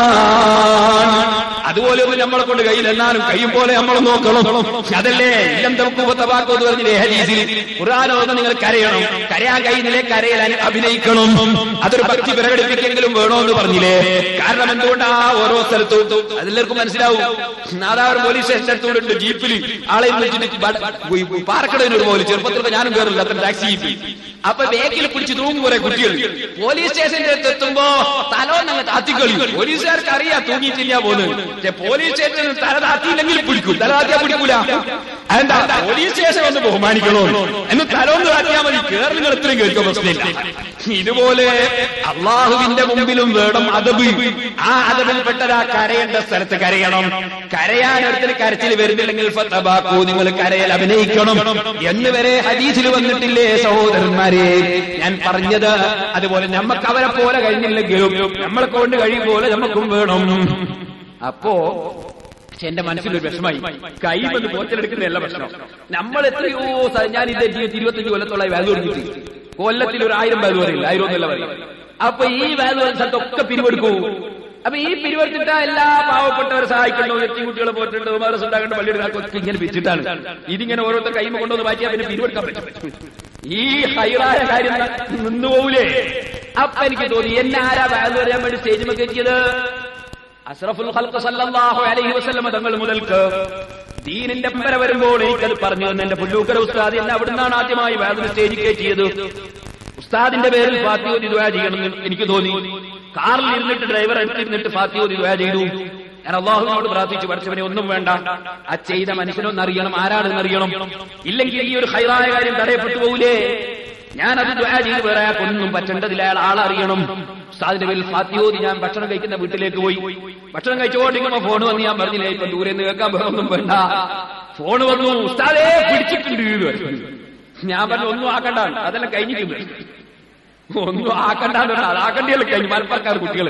അതുപോലെ ഒന്നും നമ്മളെ കൊണ്ട് കയ്യിൽ എന്നാലും കയ്യും പോലെ നമ്മൾ നോക്കണം. അതല്ലേ ഇല്ലെന്തവാക്കോ എന്ന് പറഞ്ഞില്ലേ ഹദീസിൽ? ഖുർആനോന്ന് നിങ്ങൾ കരയണം. കരയാൻ കഴിയുന്നില്ലേ? കരയാൻ അഭിനയിക്കണം. അതൊരു ഭക്തി പ്രകടിപ്പിക്കെങ്കിലും വേണോ എന്ന് പറഞ്ഞില്ലേ? കാരണം എന്തുകൊണ്ടാ ഓരോ സ്ഥലത്തും അതെല്ലാവർക്കും മനസ്സിലാവും. നാദാവർ പോലീസ് സ്റ്റേഷന്റെ അടുത്തുണ്ട് ജീപ്പിൽ ആളെ പാർക്കടവിനൊരു പോലെ ചെറുപ്പത്തിലൊക്കെ ഞാനും കയറില്ല, അത്ര ടാക്സി ജീപ്പിൽ. അപ്പൊ ബേക്കിൽ പിടിച്ച് തൂങ്ങും കുറെ കുട്ടികൾ. പോലീസ് സ്റ്റേഷന്റെ അടുത്ത് എത്തുമ്പോ തലോന്നങ്ങ് താത്തിക്കളി. പോലീസുകാർക്ക് അറിയാ തൂങ്ങിയിട്ടില്ല പോകുന്നത്. പോലീസ് സ്റ്റേഷനിൽ തല താത്തിയില്ലെങ്കിൽ പിടിക്കും. തല താത്തിയാ പിടിക്കൂല. അതെന്താ? പോലീസ് സ്റ്റേഷൻ ഒന്ന് ബഹുമാനിക്കണോ എന്ന് തലോന്ന് താത്തിയാൽ മതി. കേറി നിങ്ങൾ എത്രയും കേൾക്കാൻ പ്രശ്നമില്ല. ഇതുപോലെ അള്ളാഹുവിന്റെ മുമ്പിലും വേണം അദബ്. ആ അദബിൽപ്പെട്ടതാ കരയേണ്ട സ്ഥലത്ത് കരയണം. കരയാനൊരുത്തിന് കരച്ചിൽ വരുന്നില്ലെങ്കിൽ ഫതബാക്കൂ, നിങ്ങൾ കരയൽ അഭിനയിക്കണം എന്ന് വരെ ഹദീസിൽ വന്നിട്ടില്ലേ സഹോദരന്മാരെ? ഞാൻ പറഞ്ഞത് അതുപോലെ നമുക്ക് അവരെ പോലെ കഴിഞ്ഞില്ലെങ്കിലും നമ്മളെ കൊണ്ട് കഴിയും പോലെ നമുക്കും വേണം. അപ്പോ എന്റെ മനസ്സിലൊരു വിഷമായി. കൈ വന്ന് പോറ്റലെടുക്കുന്നതല്ല പ്രശ്നം. നമ്മൾ എത്രയോ ഞാൻ ഇത് ഇരുപത്തഞ്ച് കൊല്ലത്തോളായി വാല്യൂ കൊടുത്തിട്ട് കൊല്ലത്തിൽ ഒരു ആയിരം വാല്യൂ പറയില്ല, ആയിരം ഒന്നല്ല പറയും. അപ്പൊ ഈ വാല്യൂ സ്ഥലത്തൊക്കെ പിരിവെടുക്കൂ. അപ്പൊ ഈ പിരിവെടുത്തിട്ട് എല്ലാ പാവപ്പെട്ടവരെ സഹായിക്കണ്ടോ, കുട്ടികളെ പോറ്റുണ്ടോ, മദ്രസ ഉണ്ടാകേണ്ട പള്ളിയുടെ ഇങ്ങനെ പിരിച്ചിട്ടാണ്. ഇതിങ്ങനെ ഓരോരുത്തർ കൈമ കൊണ്ടുവന്ന് മാറ്റിയാൽ പിന്നെ പിരിവെടുക്കാൻ പറ്റും. ഈ ഹൈറായ കാര്യം നിന്നുപോകൂലേ? അപ്പൊ എനിക്ക് തോന്നി എന്നെ ആരാ വാല്യൂ പറയാൻ വേണ്ടി സ്റ്റേജിൽ കയറ്റിയത്? അഷ്റഫുൽ ഖൽഖ് സല്ലല്ലാഹു അലൈഹി വസല്ലം തങ്ങൾ മുതൽക്ക് ദീനിന്റെ പരമ്പര വരുമ്പോൾ എനിക്കത് പറഞ്ഞു തന്നെ എന്റെ പുല്ലൂക്കര ഉസ്താദ് എന്നെ അവിടുന്നാണ് ആദ്യമായി വാല്യൂ സ്റ്റേജിൽ കയറ്റിയത്. ഉസ്താദിന്റെ പേരിൽ ഫാത്തിഹ ഓതി ദുആ ചെയ്യണമെന്ന് എനിക്ക് തോന്നി. കാറിൽ ഇരുന്നിട്ട് ഡ്രൈവർ എടുത്തിരുന്നിട്ട് ഫാത്തിഹ ഓതി ദുആ ചെയ്തു. ഞാൻ അള്ളാഹുവിനോട് പ്രാർത്ഥിച്ചു, പഠിച്ചവനെ ഒന്നും വേണ്ട, ആ ചെയ്ത മനുഷ്യനൊന്നറിയണം, ആരാണെന്നറിയണം. ഇല്ലെങ്കിൽ ഈ ഒരു ഹൈറായ കാര്യം തടയപ്പെട്ടു പോകൂലേ? ഞാനത് ദുആ ചെയ്ത് വേറെ ഒന്നും പറ്റേണ്ടതില്ല, അയാൾ ആളറിയണം. ഉസ്താദിന്റെ പേരിൽ ഫാത്തിയോതി ഞാൻ ഭക്ഷണം കഴിക്കുന്ന വീട്ടിലേക്ക് പോയി. ഭക്ഷണം കഴിച്ചോണ്ടിരിക്കുമ്പോ ഫോൺ വന്ന് ഞാൻ പറഞ്ഞില്ലേ ഇപ്പൊ ദൂരെ നിന്ന് കേൾക്കാൻ വേറൊന്നും വേണ്ട. ഫോൺ വന്നു, ഉസ്താദേ പിടിച്ചിട്ടുണ്ട്. ഞാൻ പറഞ്ഞു ഒന്നും ആക്കണ്ട, അതെല്ലാം കഴിഞ്ഞിട്ടുണ്ട്, ഒന്നും ആക്കണ്ടാന്ന് പറഞ്ഞാൽ അതാക്കണ്ടിയല്ല കഴിഞ്ഞു. മലപ്പുറക്കാർ കുട്ടികൾ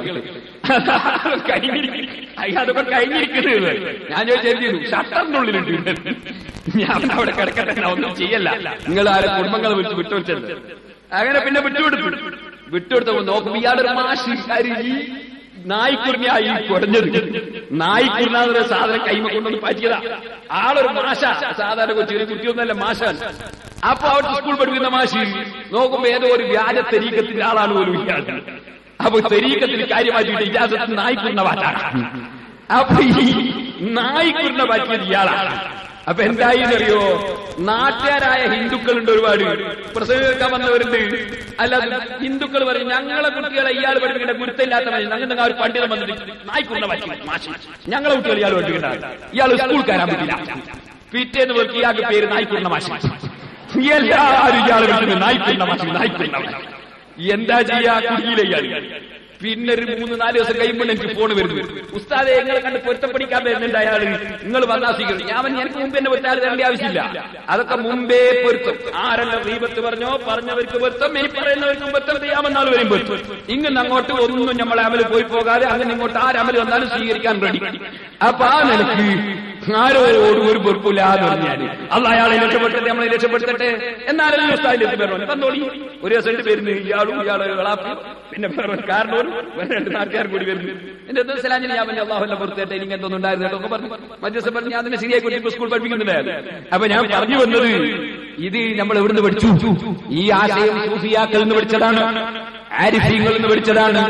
കഴിഞ്ഞിരിക്കും, അതൊക്കെ കഴിഞ്ഞിരിക്കുന്നത്. ഞാൻ ചോദിച്ചു ഷട്ടറിന്റെ ഉള്ളിലുണ്ട്. ഞാൻ അവിടെ കിടക്കട്ടെ, ഒന്നും ചെയ്യല്ല, നിങ്ങൾ ആരെ കുടുംബങ്ങളെ വിളിച്ച് വിട്ടുവെച്ചത്. അങ്ങനെ പിന്നെ വിട്ടുകൊടുത്തു. വിട്ടുകൊടുത്തപ്പോൾ നോക്കും ഇയാളൊരു മാഷി ഈ നായ്ക്കുറിഞ്ഞായി കുറഞ്ഞത്. നായ്ക്കുറിഞ്ഞ സാധനം കൈമ കൊണ്ടൊന്ന് പറ്റിയതാ. ആളൊരു മാഷ, സാധാരണ കൊച്ചു കുട്ടിയൊന്നല്ല, മാഷാൻ. അപ്പൊ അവിടുത്തെ സ്കൂൾ പഠിപ്പിക്കുന്ന മാഷി നോക്കുമ്പോ ഏതോ ഒരു വ്യാജ തെരീക്കത്തിന്റെ ആളാണ് പോലും ഇയാൾ. അപ്പൊ തെരീക്കത്തിൽ കാര്യമായിട്ട് ഇജാസത്ത് നായ്ക്കുറിഞ്ഞ പാറ്റാണ്. അപ്പൊ ഈ നായ്ക്കുറിഞ്ഞ പറ്റിയത് ഇയാളാണ്. അപ്പൊ എന്തായി അറിയോ, നാട്ടുകാരായ ഹിന്ദുക്കളുണ്ട് ഒരുപാട്, പ്രസംഗിക്കാൻ വന്നവരുണ്ട്. അല്ലാതെ ഹിന്ദുക്കൾ പറയും ഞങ്ങളെ കുട്ടികളെ ഇയാൾ പഠിപ്പിക്കേണ്ട ഗുരുത്തമില്ലാത്ത മതി, ഞങ്ങൾ ഒരു പണ്ഡിതം വന്നിട്ട് നായ്ക്കുറിഞ്ഞ പറ്റി മാഷി ഞങ്ങളെ കുട്ടികൾ ഇയാൾ പഠിപ്പിക്കേണ്ട, ഇയാൾ സ്കൂൾ കയറാൻ പറ്റില്ല. പിറ്റേന്ന് പേർക്ക് ഇയാൾക്ക് പേര് നായ്ക്കുറിഞ്ഞ മാഷി. എല്ലാവരും ഇയാളെ വിളിക്കുന്നത് നായ്ക്കുറിഞ്ഞ മാഷി, നായ്ക്കുറിഞ്ഞ മാഷി. എന്താ ചെയ്യാ, കുടിയിലെ ഇയാൾ. പിന്നെ ഒരു മൂന്ന് നാല് ദിവസം കഴിയുമ്പോൾ എനിക്ക് ഫോൺ വരുന്നു, ഉസ്താദെ നിങ്ങളെ കണ്ട് പൊരുത്തപ്പെടിക്കാൻ വരുന്നുണ്ട് അയാള്, നിങ്ങൾ വന്നാ സ്വീകരിക്കും. ഞാൻ എനിക്ക് മുമ്പ് എന്നെ പൊരുത്താൽ തരേണ്ട ആവശ്യമില്ല, അതൊക്കെ മുമ്പേ പൊരുത്തും. ആരെല്ലാം റീബത്ത് പറഞ്ഞോ പറഞ്ഞവർക്ക് പൊരുത്തം, ഇനി പറയുന്നവർക്കും പൊരുത്തം, ചെയ്യാമെന്നാൾ വരും പൊരുത്തും. ഇങ്ങനെ അങ്ങോട്ട് ഒന്നും നമ്മളെ അമല് പോയി പോകാതെ അങ്ങനെ ഇങ്ങോട്ട് ആരമല് വന്നാലും സ്വീകരിക്കാൻ റെഡി. അപ്പൊ ആ നിലക്ക് ആരോടും ഒരു പൊറുപ്പില്ലാന്ന് പറഞ്ഞാല് അല്ല അയാളെ രക്ഷപ്പെടുത്തട്ടെ, നമ്മളെ രക്ഷപ്പെടുത്തട്ടെ എന്നാലും ഉസ്താദിന്റെ എത്തി പറഞ്ഞു തന്നോളി. ഒരു ദിവസം പേരുന്ന് ഇയാളും ഇയാളെ കളാപ്പി പിന്നെ കാരണവും രണ്ട് നാട്ടുകാർ കൂടി വരുന്നു. എന്റെ എന്തോ സലാഞ്ചിന് ഞാൻ പറഞ്ഞു അള്ളാഹുല്ല പുറത്തേട്ടെ എനിക്ക് എന്തോന്നും ഉണ്ടായിരുന്നു കേട്ടോ പറഞ്ഞു. മധ്യസ്ഥ പറഞ്ഞു ഞാൻ തന്നെ ശരിയായി കുട്ടി സ്കൂൾ പഠിപ്പിക്കുന്നുണ്ടായിരുന്നു. അപ്പൊ ഞാൻ പറഞ്ഞു വന്നത് ഇത് നമ്മൾ എവിടുന്ന് പഠിച്ചു, ഈ ആശയം സൂഫിയാക്കൾ നിന്ന് പഠിച്ചതാണ്, ആരിഫീങ്ങൾ എന്ന് പഠിച്ചതാണ്.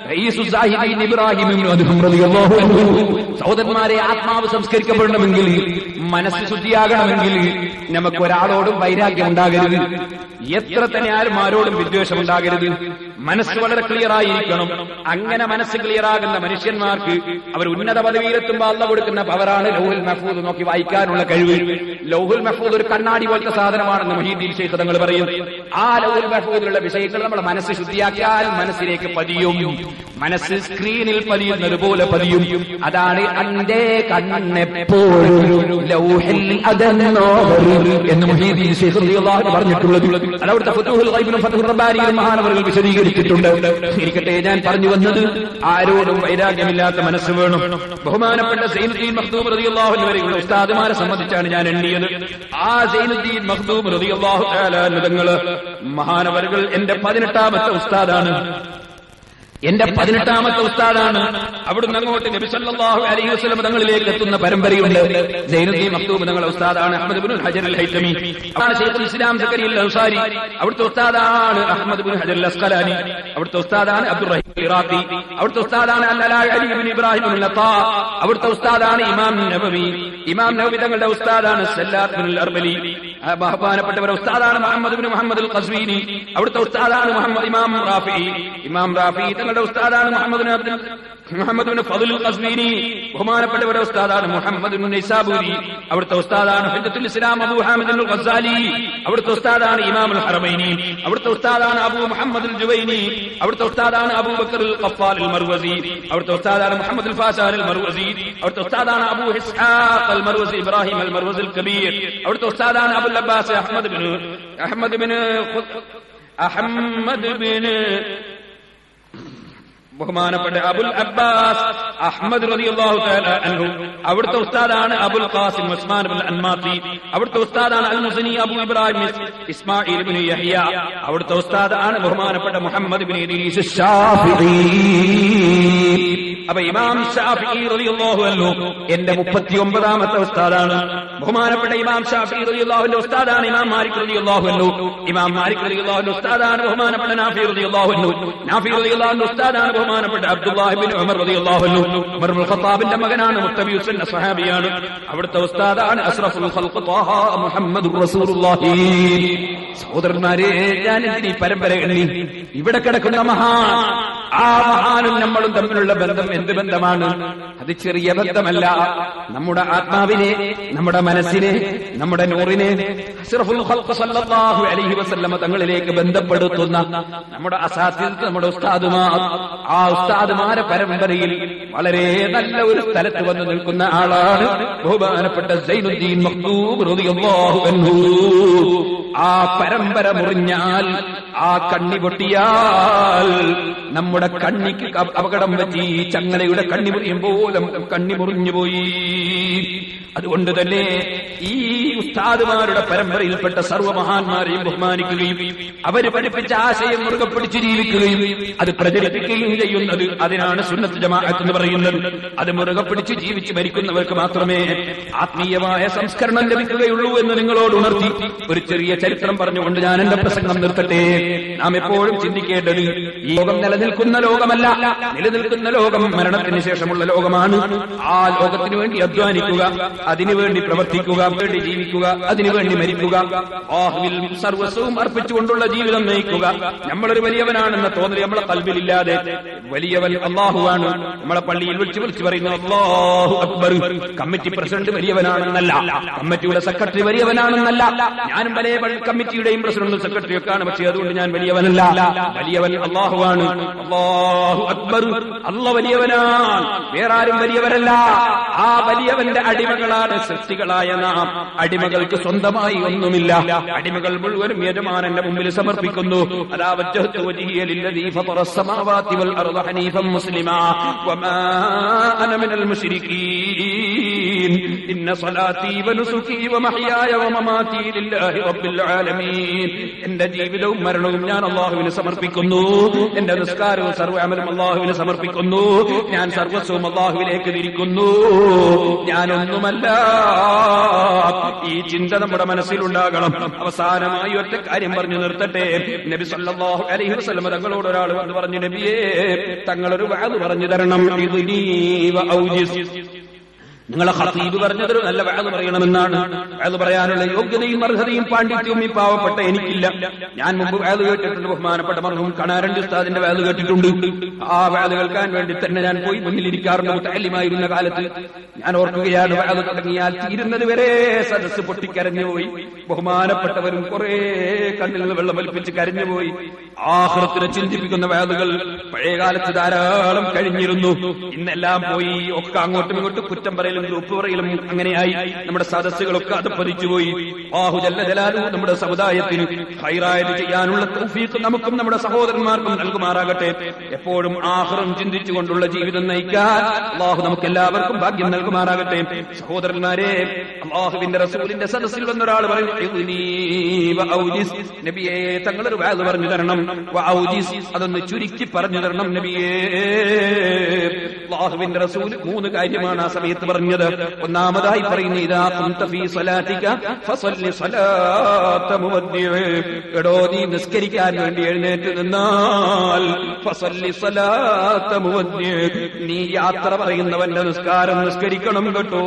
സഹോദരന്മാരെ, ആത്മാവ് സംസ്കരിക്കപ്പെടണമെങ്കിൽ, മനസ്സ് ശുദ്ധിയാകണമെങ്കിൽ നമുക്ക് ഒരാളോടും വൈരാഗ്യം ഉണ്ടാകരുത്, എത്ര തന്നെ ആരും ആരോടും വിദ്വേഷം ഉണ്ടാകരുത്. മനസ്സ് വളരെ ക്ലിയർ ആയിരിക്കണം. അങ്ങനെ മനസ്സ് ക്ലിയർ ആകുന്ന മനുഷ്യന്മാർക്ക് അവർ ഉന്നത പദവിയിലെത്തുമ്പോൾ അള്ള കൊടുക്കുന്ന പവറാണ് ലൗഹുൽ മഹ്ഫൂദ് നോക്കി വായിക്കാനുള്ള കഴിവ്. ലൗഹുൽ മഹ്ഫൂദ് ഒരു കണ്ണാടി പോലത്തെ സാധനമാണെന്ന് മുഹീദ്ദീൻ ശൈഖ് തങ്ങൾ പറയും. ആ ലൗഹുൽ മഹ്ഫൂദിലുള്ള വിഷയങ്ങൾ നമ്മുടെ മനസ്സ് ശുദ്ധിയാക്കിയാൽ മനസ്സിലേക്ക് പതിയും. മനസ്സ് സ്ക്രീനിൽ പതിയുന്നത് പോലെ പതിയും. അതാണ് അന്റെ കണ്ണെപ്പോഴും ലൗഹിൽ എന്ന് മുഹീദ്ദീൻ ശൈഖ് റളിയല്ലാഹു അൻഹു പറഞ്ഞിട്ടുള്ളത്. അതവിടുത്തെ ഫതുഹുൽ ഗൈബിനും ഫതുഹുർ റബ്ബാനിയും മഹാനവറുകൾ വിശദീകരിച്ചിട്ടുണ്ട്. ഇരിക്കട്ടെ, ഞാൻ പറഞ്ഞു വന്നത് ആരോടും വൈരാഗ്യമില്ലാത്ത മനസ്സ് വേണം. ബഹുമാനപ്പെട്ട സൈനുദ്ദീൻ മഖ്ദൂം റളിയല്ലാഹു അൻഹു വരെയുള്ള ഉസ്താദുമാരെ സംബന്ധിച്ചാണ് ഞാൻ എണ്ണിയത്. ആ സൈനുദ്ദീൻ മഖ്ദൂം റളിയല്ലാഹു തആല അൻഹു തങ്ങൾ മഹാനവറുകൾ എന്റെ പതിനെട്ടാമത്തെ ഉസ്താദാണ്, എന്റെ പതിനെട്ടാമത്തെ ഉസ്താദാണ്. അവിടുന്ന് അങ്ങോട്ട് നബി സല്ലല്ലാഹു അലൈഹി വസല്ലം തങ്ങളിലേക്ക് എത്തുന്ന പരമ്പരയുണ്ട്. സൈനുദ്ദീൻ മഖ്ദൂം തങ്ങളുടെ ഉസ്താദാണ് അഹ്മദ് ഇബ്നുൽ ഹജർ അൽ ഹൈതമി. ആണ് ശൈഖുൽ ഇസ്ലാം സക്കരിയ അൽ അൻസാരി. അവിടുത്തെ ഉസ്താദാണ് അഹ്മദ് ഇബ്നു ഹജർ അൽ അസ്ഖലാനി. അവിടുത്തെ ഉസ്താദാണ് അബ്ദുർ റഹീം ഇറാഖി. അവിടുത്തെ ഉസ്താദാണ് അൽ-അലാഇ അലി ഇബ്നു ഇബ്രാഹിം ഇബ്നു ലത്താ. അവിടുത്തെ ഉസ്താദാണ് ഇമാം നബവി. ഇമാം നബവി തങ്ങളുടെ ഉസ്താദാണ് സല്ലാത്ത് ഇബ്നുൽ അർബലി. ബഹുമാനപ്പെട്ടവരുടെ ഉസ്താദാണ് മുഹമ്മദ് ഇബ്നു മുഹമ്മദ് അൽ ഖസ്വീനി. അവിടുത്തെ ഉസ്താദാണ് മുഹമ്മദ് ഇമാം റാഫി. ഇമാം റാഫി തങ്ങളുടെ ഉസ്താദാണ് മുഹമ്മദ് ബിൻ അബ്ദുൽ മുഹമ്മദ് ബിൻ ഫദ്ൽ അൽ ഖസ്വീനി. ബഹുമാനപ്പെട്ടവരുടെ ഉസ്താദാണ് മുഹമ്മദ് ബിൻ നൈസാബൂരി. അവിടുത്തെ ഉസ്താദാണ് ഹുജ്ജത്തുൽ ഇസ്ലാം അബൂ ഹാമിദ് അൽ ഗസാലി. അവിടുത്തെ ഉസ്താദാണ് ഇമാം അൽ ഹറമൈനി. അവിടുത്തെ ഉസ്താദാണ് അബൂ മുഹമ്മദ് അൽ ജുവൈനി. അവിടുത്തെ ഉസ്താദാണ് അബൂ ബക്കർ അൽ ഖഫാൽ അൽ മർവസി. അവിടുത്തെ ഉസ്താദാണ് മുഹമ്മദ് അൽ ഫാസാൻ അൽ മർവസി. അവിടുത്തെ ഉസ്താദാണ് അബൂ ഇസ്ഹാഖ് അൽ മർവസി ഇബ്രാഹിം അൽ മർവസി അൽ കബീർ. അവിടുത്തെ ഉസ്താദാണ് അബുൽ അബ്ബാസ് അഹ്മദ് ബിൻ അഹ്മദ് ബിൻ അഹ്മദ് ബിൻ ബഹുമാനപ്പെട്ട അബുൽ അബ്ബാസ് അഹ്മദ് റളിയല്ലാഹു തആല അൻഹു. അവിടുത്തെ ഉസ്താദാണ് അബുൽ ഖാസിം ഉസ്മാൻ ഇബ്നുൽ അൻമാത്തി. അവിടുത്തെ ഉസ്താദാണ് അൽ മുസ്നി അബൂ ഇബ്രാഹിം ഇസ്മാഈൽ ഇബ്നു യഹ്യ. അവിടുത്തെ ഉസ്താദാണ് ബഹുമാനപ്പെട്ട മുഹമ്മദ് ഇബ്നു ഇദ്രീസ് ശാഫിഈ. അപ്പൊ ഇമാം ശാഫിഈ റളിയല്ലാഹു അൻഹു എന്റെ മുപ്പത്തിയൊമ്പതാമത്തെ ഉസ്താദാണ്. ബഹുമാനപ്പെട്ട ഇമാം ശാഫിഈ റളിയല്ലാഹു അൻഹു ഉസ്താദാണ് ഇമാം മാലിക് റളിയല്ലാഹു അൻഹു. ഇമാം മാലിക് റളിയല്ലാഹു അൻഹു ഉസ്താദാണ് ബഹുമാനപ്പെട്ട നാഫി റളിയല്ലാഹു അൻഹു. നാഫി റളിയല്ലാഹു അൻഹു ഉസ്താദാണ് ബഹുമാനപ്പെട്ട അബ്ദുല്ലാഹി ഇബ്നു ഉമർ റളിയല്ലാഹു അൻഹു. ഉമർ ഇബ്നുൽ ഖത്താബിന്റെ മകനാണ്, മുത്തബിയുൻ സ്വഹാബിയാണ്. അവിടുത്തെ ഉസ്താദാണ് അഷ്റഫുൽ ഖൽഖ് ത്വാഹ മുഹമ്മദുർ റസൂലുള്ളാഹി. സഹോദരന്മാരെ, ഞാൻ ഈ പരമ്പര എണ്ണി ഇവിടെ കിടക്കുന്ന മഹാൻ ആ മഹാനും നമ്മളും തമ്മിലുള്ള ബന്ധം എന്ത് ബന്ധമാണ്? അത് ചെറിയ ബന്ധമല്ല. നമ്മുടെ ആത്മാവിനെ, നമ്മുടെ മനസ്സിനെ, നമ്മുടെ നൂറിനെ അഷ്റഫുൽ ഖൽഖ് സല്ലല്ലാഹു അലൈഹി വസല്ലമ തങ്ങളിലേക്ക് ബന്ധപ്പെടുത്തുന്ന നമ്മുടെ അസാത്തിദ്, നമ്മുടെ ഉസ്താദുമാർ, ആ ഉസ്താദുമാരെ പരമ്പരയിൽ വളരെ നല്ല ഒരു സ്ഥലത്ത് വന്ന് നിൽക്കുന്ന ആളാണ് ബഹുമാനപ്പെട്ട സൈനുദ്ദീൻ മഖ്ദൂം റളിയല്ലാഹു അൻഹു. ആ പരമ്പര മുറിഞ്ഞാൽ, ആ കണ്ണി പൊട്ടിയാൽ നമ്മുടെ കണ്ണിക്ക് അപകടം പറ്റി. ചങ്ങലയുടെ കണ്ണി മുറിയുമ്പോൾ കണ്ണി മുറിഞ്ഞുപോയി. അതുകൊണ്ട് തന്നെ ഈ ഉസ്താദുമാരുടെ പരമ്പരയിൽപ്പെട്ട സർവ്വമഹാന്മാരെയും ബഹുമാനിക്കുകയും അവര് പഠിപ്പിച്ച ആശയം മുറുകെ പിടിച്ച് ജീവിക്കുകയും അത് പ്രചരിപ്പിക്കുകയും ചെയ്യുന്നത്, അതിനാണ് സുന്നത്ത് ജമാഅത്ത് എന്ന് പറയുന്നത്. അത് മുറുകെ പിടിച്ച് ജീവിച്ച് മരിക്കുന്നവർക്ക് മാത്രമേ ആത്മീയമായ സംസ്കരണം ലഭിക്കുകയുള്ളൂ എന്ന് നിങ്ങളോട് ഉണർത്തി ഒരു ചെറിയ ചരിത്രം പറഞ്ഞുകൊണ്ട് ഞാൻ എന്റെ പ്രസംഗം നിർത്തട്ടെ. നാം എപ്പോഴും ചിന്തിക്കേണ്ടത് ഈ ലോകം നിലനിൽക്കുന്ന ലോകമല്ല. നിലനിൽക്കുന്ന ലോകം മരണത്തിന് ശേഷമുള്ള ലോകമാണ്. ആ ലോകത്തിന് വേണ്ടി അധ്വാനിക്കുക, അതിനുവേണ്ടി പ്രവർത്തിക്കുക, വേണ്ടി ജീവിക്കുക, അതിനുവേണ്ടി മരിക്കുക, അല്ലാഹുവിൽ സർവസ്വവും അർപ്പിച്ചുകൊണ്ടുള്ള ജീവിതം നയിക്കുക. നമ്മളൊരു വലിയവനാണെന്ന തോന്നൽ നമ്മളെ കൽബിലില്ലാതെ, വലിയവൻ അല്ലാഹുവാണ്. നമ്മളെ പള്ളിയിൽ വിളിച്ച് വിളിച്ച് പറയുന്നു അല്ലാഹു അക്ബർ. കമ്മിറ്റി പ്രസിഡന്റ് വലിയവനാണെന്നല്ല, കമ്മിറ്റിയുടെ സെക്രട്ടറി വലിയവനാണെന്നല്ല. ഞാനും വലിയ കമ്മിറ്റിയുടെയും പ്രസിഡന്റും സെക്രട്ടറിയും ഒക്കെയാണ്, പക്ഷേ അതുകൊണ്ട് ഞാൻ വലിയവനല്ല. വലിയവൻ അല്ലാഹുവാണ്. അല്ലാഹു അക്ബർ. അല്ലാഹു വലിയവനാണ്, വേറെ ആരും വലിയവരല്ല. ആ വലിയവന്റെ അടിമകളാണ് സൃഷ്ടികളായ നാം. അടിമകൾക്ക് സ്വന്തമായി ഒന്നുമില്ല. അടിമകൾ മുഴുവനും യജമാനന്റെ മുമ്പിൽ സമർപ്പിക്കുന്നു. അലാ വജ്ഹതു വജ്ഹിയ ലില്ലദീ ഫതറ അസ്സമാവാതി വൽ അർള ഹനീഫൻ മുസ്ലിമാ വമാ അന മിനൽ മുശ്രികീൻ ഇന്ന സ്വലാത്തി വനുസുകി വമഹ്യായ വമമാതി ലില്ലാഹി റബ്ബിൽ ആലമീൻ. എന്റെ ജീവിതവും മരണവും ഞാൻ അല്ലാഹുവിന് സമർപ്പിക്കുന്നു. എന്റെ നിസ്കാരവും സർവ്വ അമലും അല്ലാഹുവിന് സമർപ്പിക്കുന്നു. ഞാൻ സർവസ്വവും അല്ലാഹുവിലേക്ക് തിരിക്കുന്നു. ഞാനൊന്നുമല്ല. ഈ ചിന്ത നമ്മുടെ മനസ്സിലുണ്ടാകണം. അവസാനമായി ഒറ്റ കാര്യം പറഞ്ഞു നിർത്തട്ടെ. നബി സല്ലല്ലാഹു അലൈഹി വസല്ലം തങ്ങളോട് ഒരാൾ വന്ന് പറഞ്ഞു, നബിയേ, തങ്ങളൊരു വഅദ് പറഞ്ഞു തരണം. ഇദ്നീ വ ഔജിസ്. നിങ്ങളെ ഖതീബ് പറഞ്ഞതൊരു നല്ല വഅദ് പറയണമെന്നാണ്. വഅദ് പറയാനുള്ള യോഗ്യതയും അർഹതയും പാണ്ഡിത്യവും ഈ പാവപ്പെട്ട എനിക്കില്ല. ഞാൻ മുമ്പ് വഅദ് കേട്ടിട്ടുണ്ട്. ബഹുമാനപ്പെട്ട മർഹൂം കണാരണ്ടി ഉസ്താദിന്റെ വഅദ് കേട്ടിട്ടുണ്ട്. ആ വഅദ് കേൾക്കാൻ വേണ്ടി തന്നെ ഞാൻ പോയി മുന്നിലിരിക്കാറുണ്ട്. മുതഅല്ലിമായിരുന്ന കാലത്ത് ഞാൻ ഓർക്കുകയാണ്, വഅദ് തുടങ്ങിയാൽ തീരുന്നത് വരെ സദസ്സ് പൊട്ടിക്കരഞ്ഞുപോയി. ബഹുമാനപ്പെട്ടവരും കുറെ കണ്ണിൽ നിന്ന് വെള്ളം ഒലിപ്പിച്ച് കരഞ്ഞുപോയി. ആഖിറത്തിനെ ചിന്തിപ്പിക്കുന്ന വഅദുകൾ പഴയകാലത്ത് ധാരാളം കഴിഞ്ഞിരുന്നു. ഇന്നെല്ലാം പോയി. ഒക്കെ അങ്ങോട്ടും ഇങ്ങോട്ടും കുറ്റം പറയലും ഗ്രൂപ്പ് പറയലും അങ്ങനെയായി. നമ്മുടെ സദസ്സുകളൊക്കെ അത് പതിച്ചുപോയി. അല്ലാഹു ജല്ല ജലാലുഹു നമ്മുടെ സമുദായത്തിന് ഖൈറായത് ചെയ്യാനുള്ള തൗഫീഖ് നമുക്കും നമ്മുടെ സഹോദരന്മാർക്കും നൽകുമാറാകട്ടെ. എപ്പോഴും ആഖിറം ചിന്തിച്ചുകൊണ്ടുള്ള ജീവിതം നയിക്കാൻ അല്ലാഹു നമുക്ക് എല്ലാവർക്കും ഭാഗ്യം നൽകുമാറാകട്ടെ. സഹോദരന്മാരെ, അല്ലാഹുവിന്റെ റസൂലിന്റെ സദസ്സിൽ വന്നൊരാൾ പറഞ്ഞു, ഇദ്നീ വ ഔജിസ്. നബിയേ, തങ്ങളൊരു വഅദ് പറഞ്ഞു തരണം. വ ഔജിസ്, അതൊന്ന് ചുരുക്കി പറഞ്ഞു തരണം നബിയേ. അല്ലാഹുവിന്റെ റസൂൽ മൂന്ന് കാര്യമാണ് ആ സമയത്ത് പറഞ്ഞത്. ഒന്നാമതായി പറയുന്നു, ഇദാ ഖുംത ഫീ സ്വലാതിക ഫസല്ലി സ്വലാത മുവദ്ദിഇ. എടോ, നീ നിസ്കരിക്കാൻ വേണ്ടി എഴുന്നേറ്റ് നിന്നാൽ ഫസല്ലി സ്വലാത മുവദ്ദിഇ, നീ യാത്ര പറയുന്നവന്റെ നിസ്കാരം നിസ്കരിക്കണം കേട്ടോ.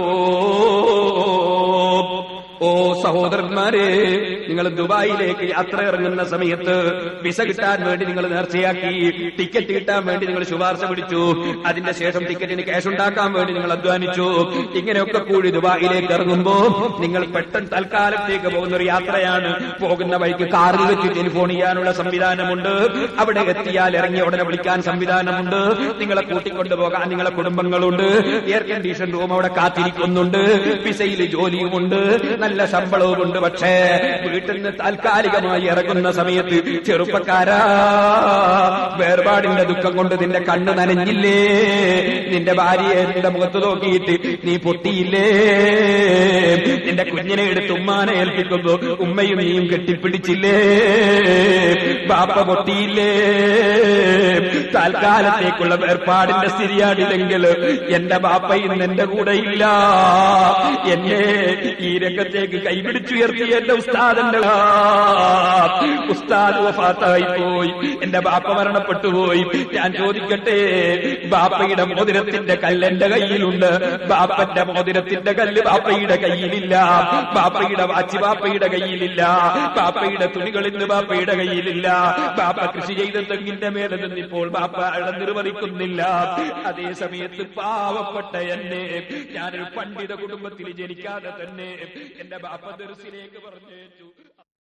ഓ സഹോദരന്മാരെ, നിങ്ങൾ ദുബായിലേക്ക് യാത്ര ഇറങ്ങുന്ന സമയത്ത് വിസ കിട്ടാൻ വേണ്ടി നിങ്ങൾ നേർച്ചയാക്കി, ടിക്കറ്റ് കിട്ടാൻ വേണ്ടി നിങ്ങൾ ശുപാർശ പിടിച്ചു, അതിന്റെ ശേഷം ടിക്കറ്റിന് ക്യാഷ് ഉണ്ടാക്കാൻ വേണ്ടി നിങ്ങൾ അധ്വാനിച്ചു. ഇങ്ങനെയൊക്കെ കൂടി ദുബായിലേക്ക് ഇറങ്ങുമ്പോ നിങ്ങൾ പെട്ടെന്ന് തൽക്കാലത്തേക്ക് പോകുന്ന ഒരു യാത്രയാണ്. പോകുന്ന വഴിക്ക് കാറിൽ വെച്ച് ടെലിഫോൺ ചെയ്യാനുള്ള സംവിധാനമുണ്ട്. അവിടെ എത്തിയാൽ ഇറങ്ങി ഉടനെ വിളിക്കാൻ സംവിധാനമുണ്ട്. നിങ്ങളെ കൂട്ടിക്കൊണ്ടു പോകാൻ നിങ്ങളെ കുടുംബങ്ങളുണ്ട്. എയർ കണ്ടീഷൻ റൂം അവിടെ കാത്തിരിക്കുന്നുണ്ട്. വിസയിൽ ജോലിയുമുണ്ട്, നല്ല ശമ്പളവുമുണ്ട്. പക്ഷേ വീട്ടിൽ നിന്ന് താൽക്കാലികമായി ഇറങ്ങുന്ന സമയത്ത് ചെറുപ്പക്കാരാ, വേർപാടിന്റെ ദുഃഖം കൊണ്ട് നിന്റെ കണ്ണ് നനഞ്ഞില്ലേ? നിന്റെ ഭാര്യയെ നിന്റെ മുഖത്ത് നോക്കിയിട്ട് നീ പൊട്ടിയില്ലേ? നിന്റെ കുഞ്ഞിനെ എടുത്ത് ഉമ്മാനെ ഏൽപ്പിക്കുമ്പോ ഉമ്മയും നീയും കെട്ടിപ്പിടിച്ചില്ലേ? ബാപ്പ പൊട്ടിയില്ലേ? താൽക്കാലത്തേക്കുള്ള വേർപാടിന്റെ സ്ഥിതിയാണില്ലെങ്കിൽ എന്റെ ബാപ്പ ഇന്ന് എന്റെ കൂടെ ഇല്ല. എന്നെ ഈ രംഗത്തെ കയ്യിലേക്ക് കൈപിടിച്ചുയർത്തിയ എന്റെ ഉസ്താദന്റെ ഉസ്താദ് വഫാത്തായി പോയി, എന്റെ ബാപ്പ മരണപ്പെട്ടു പോയി. ഞാൻ ചോദിക്കട്ടെ, ബാപ്പയുടെ മോതിരത്തിന്റെ കല്ല് എന്റെ കയ്യിലുണ്ട്, ബാപ്പന്റെ മോതിരത്തിന്റെ കല്ല് ബാപ്പയുടെ കയ്യിലില്ല, ബാപ്പയുടെ വാച്ച് ബാപ്പയുടെ കയ്യിലില്ല, ബാപ്പയുടെ തുണികൾ ഇന്ന് ബാപ്പയുടെ കയ്യിലില്ല, ബാപ്പ കൃഷി ചെയ്ത തെങ്ങിന്റെ മേലെ നിന്നിപ്പോൾ ബാപ്പ നിർവഹിക്കുന്നില്ല. അതേ സമയത്ത് പാവപ്പെട്ട എന്നെ, ഞാനൊരു പണ്ഡിത കുടുംബത്തിൽ ജനിക്കാതെ തന്നെ എന്റെ ബാപ്പ ദർസിലേക്ക് പറഞ്ഞേച്ചു.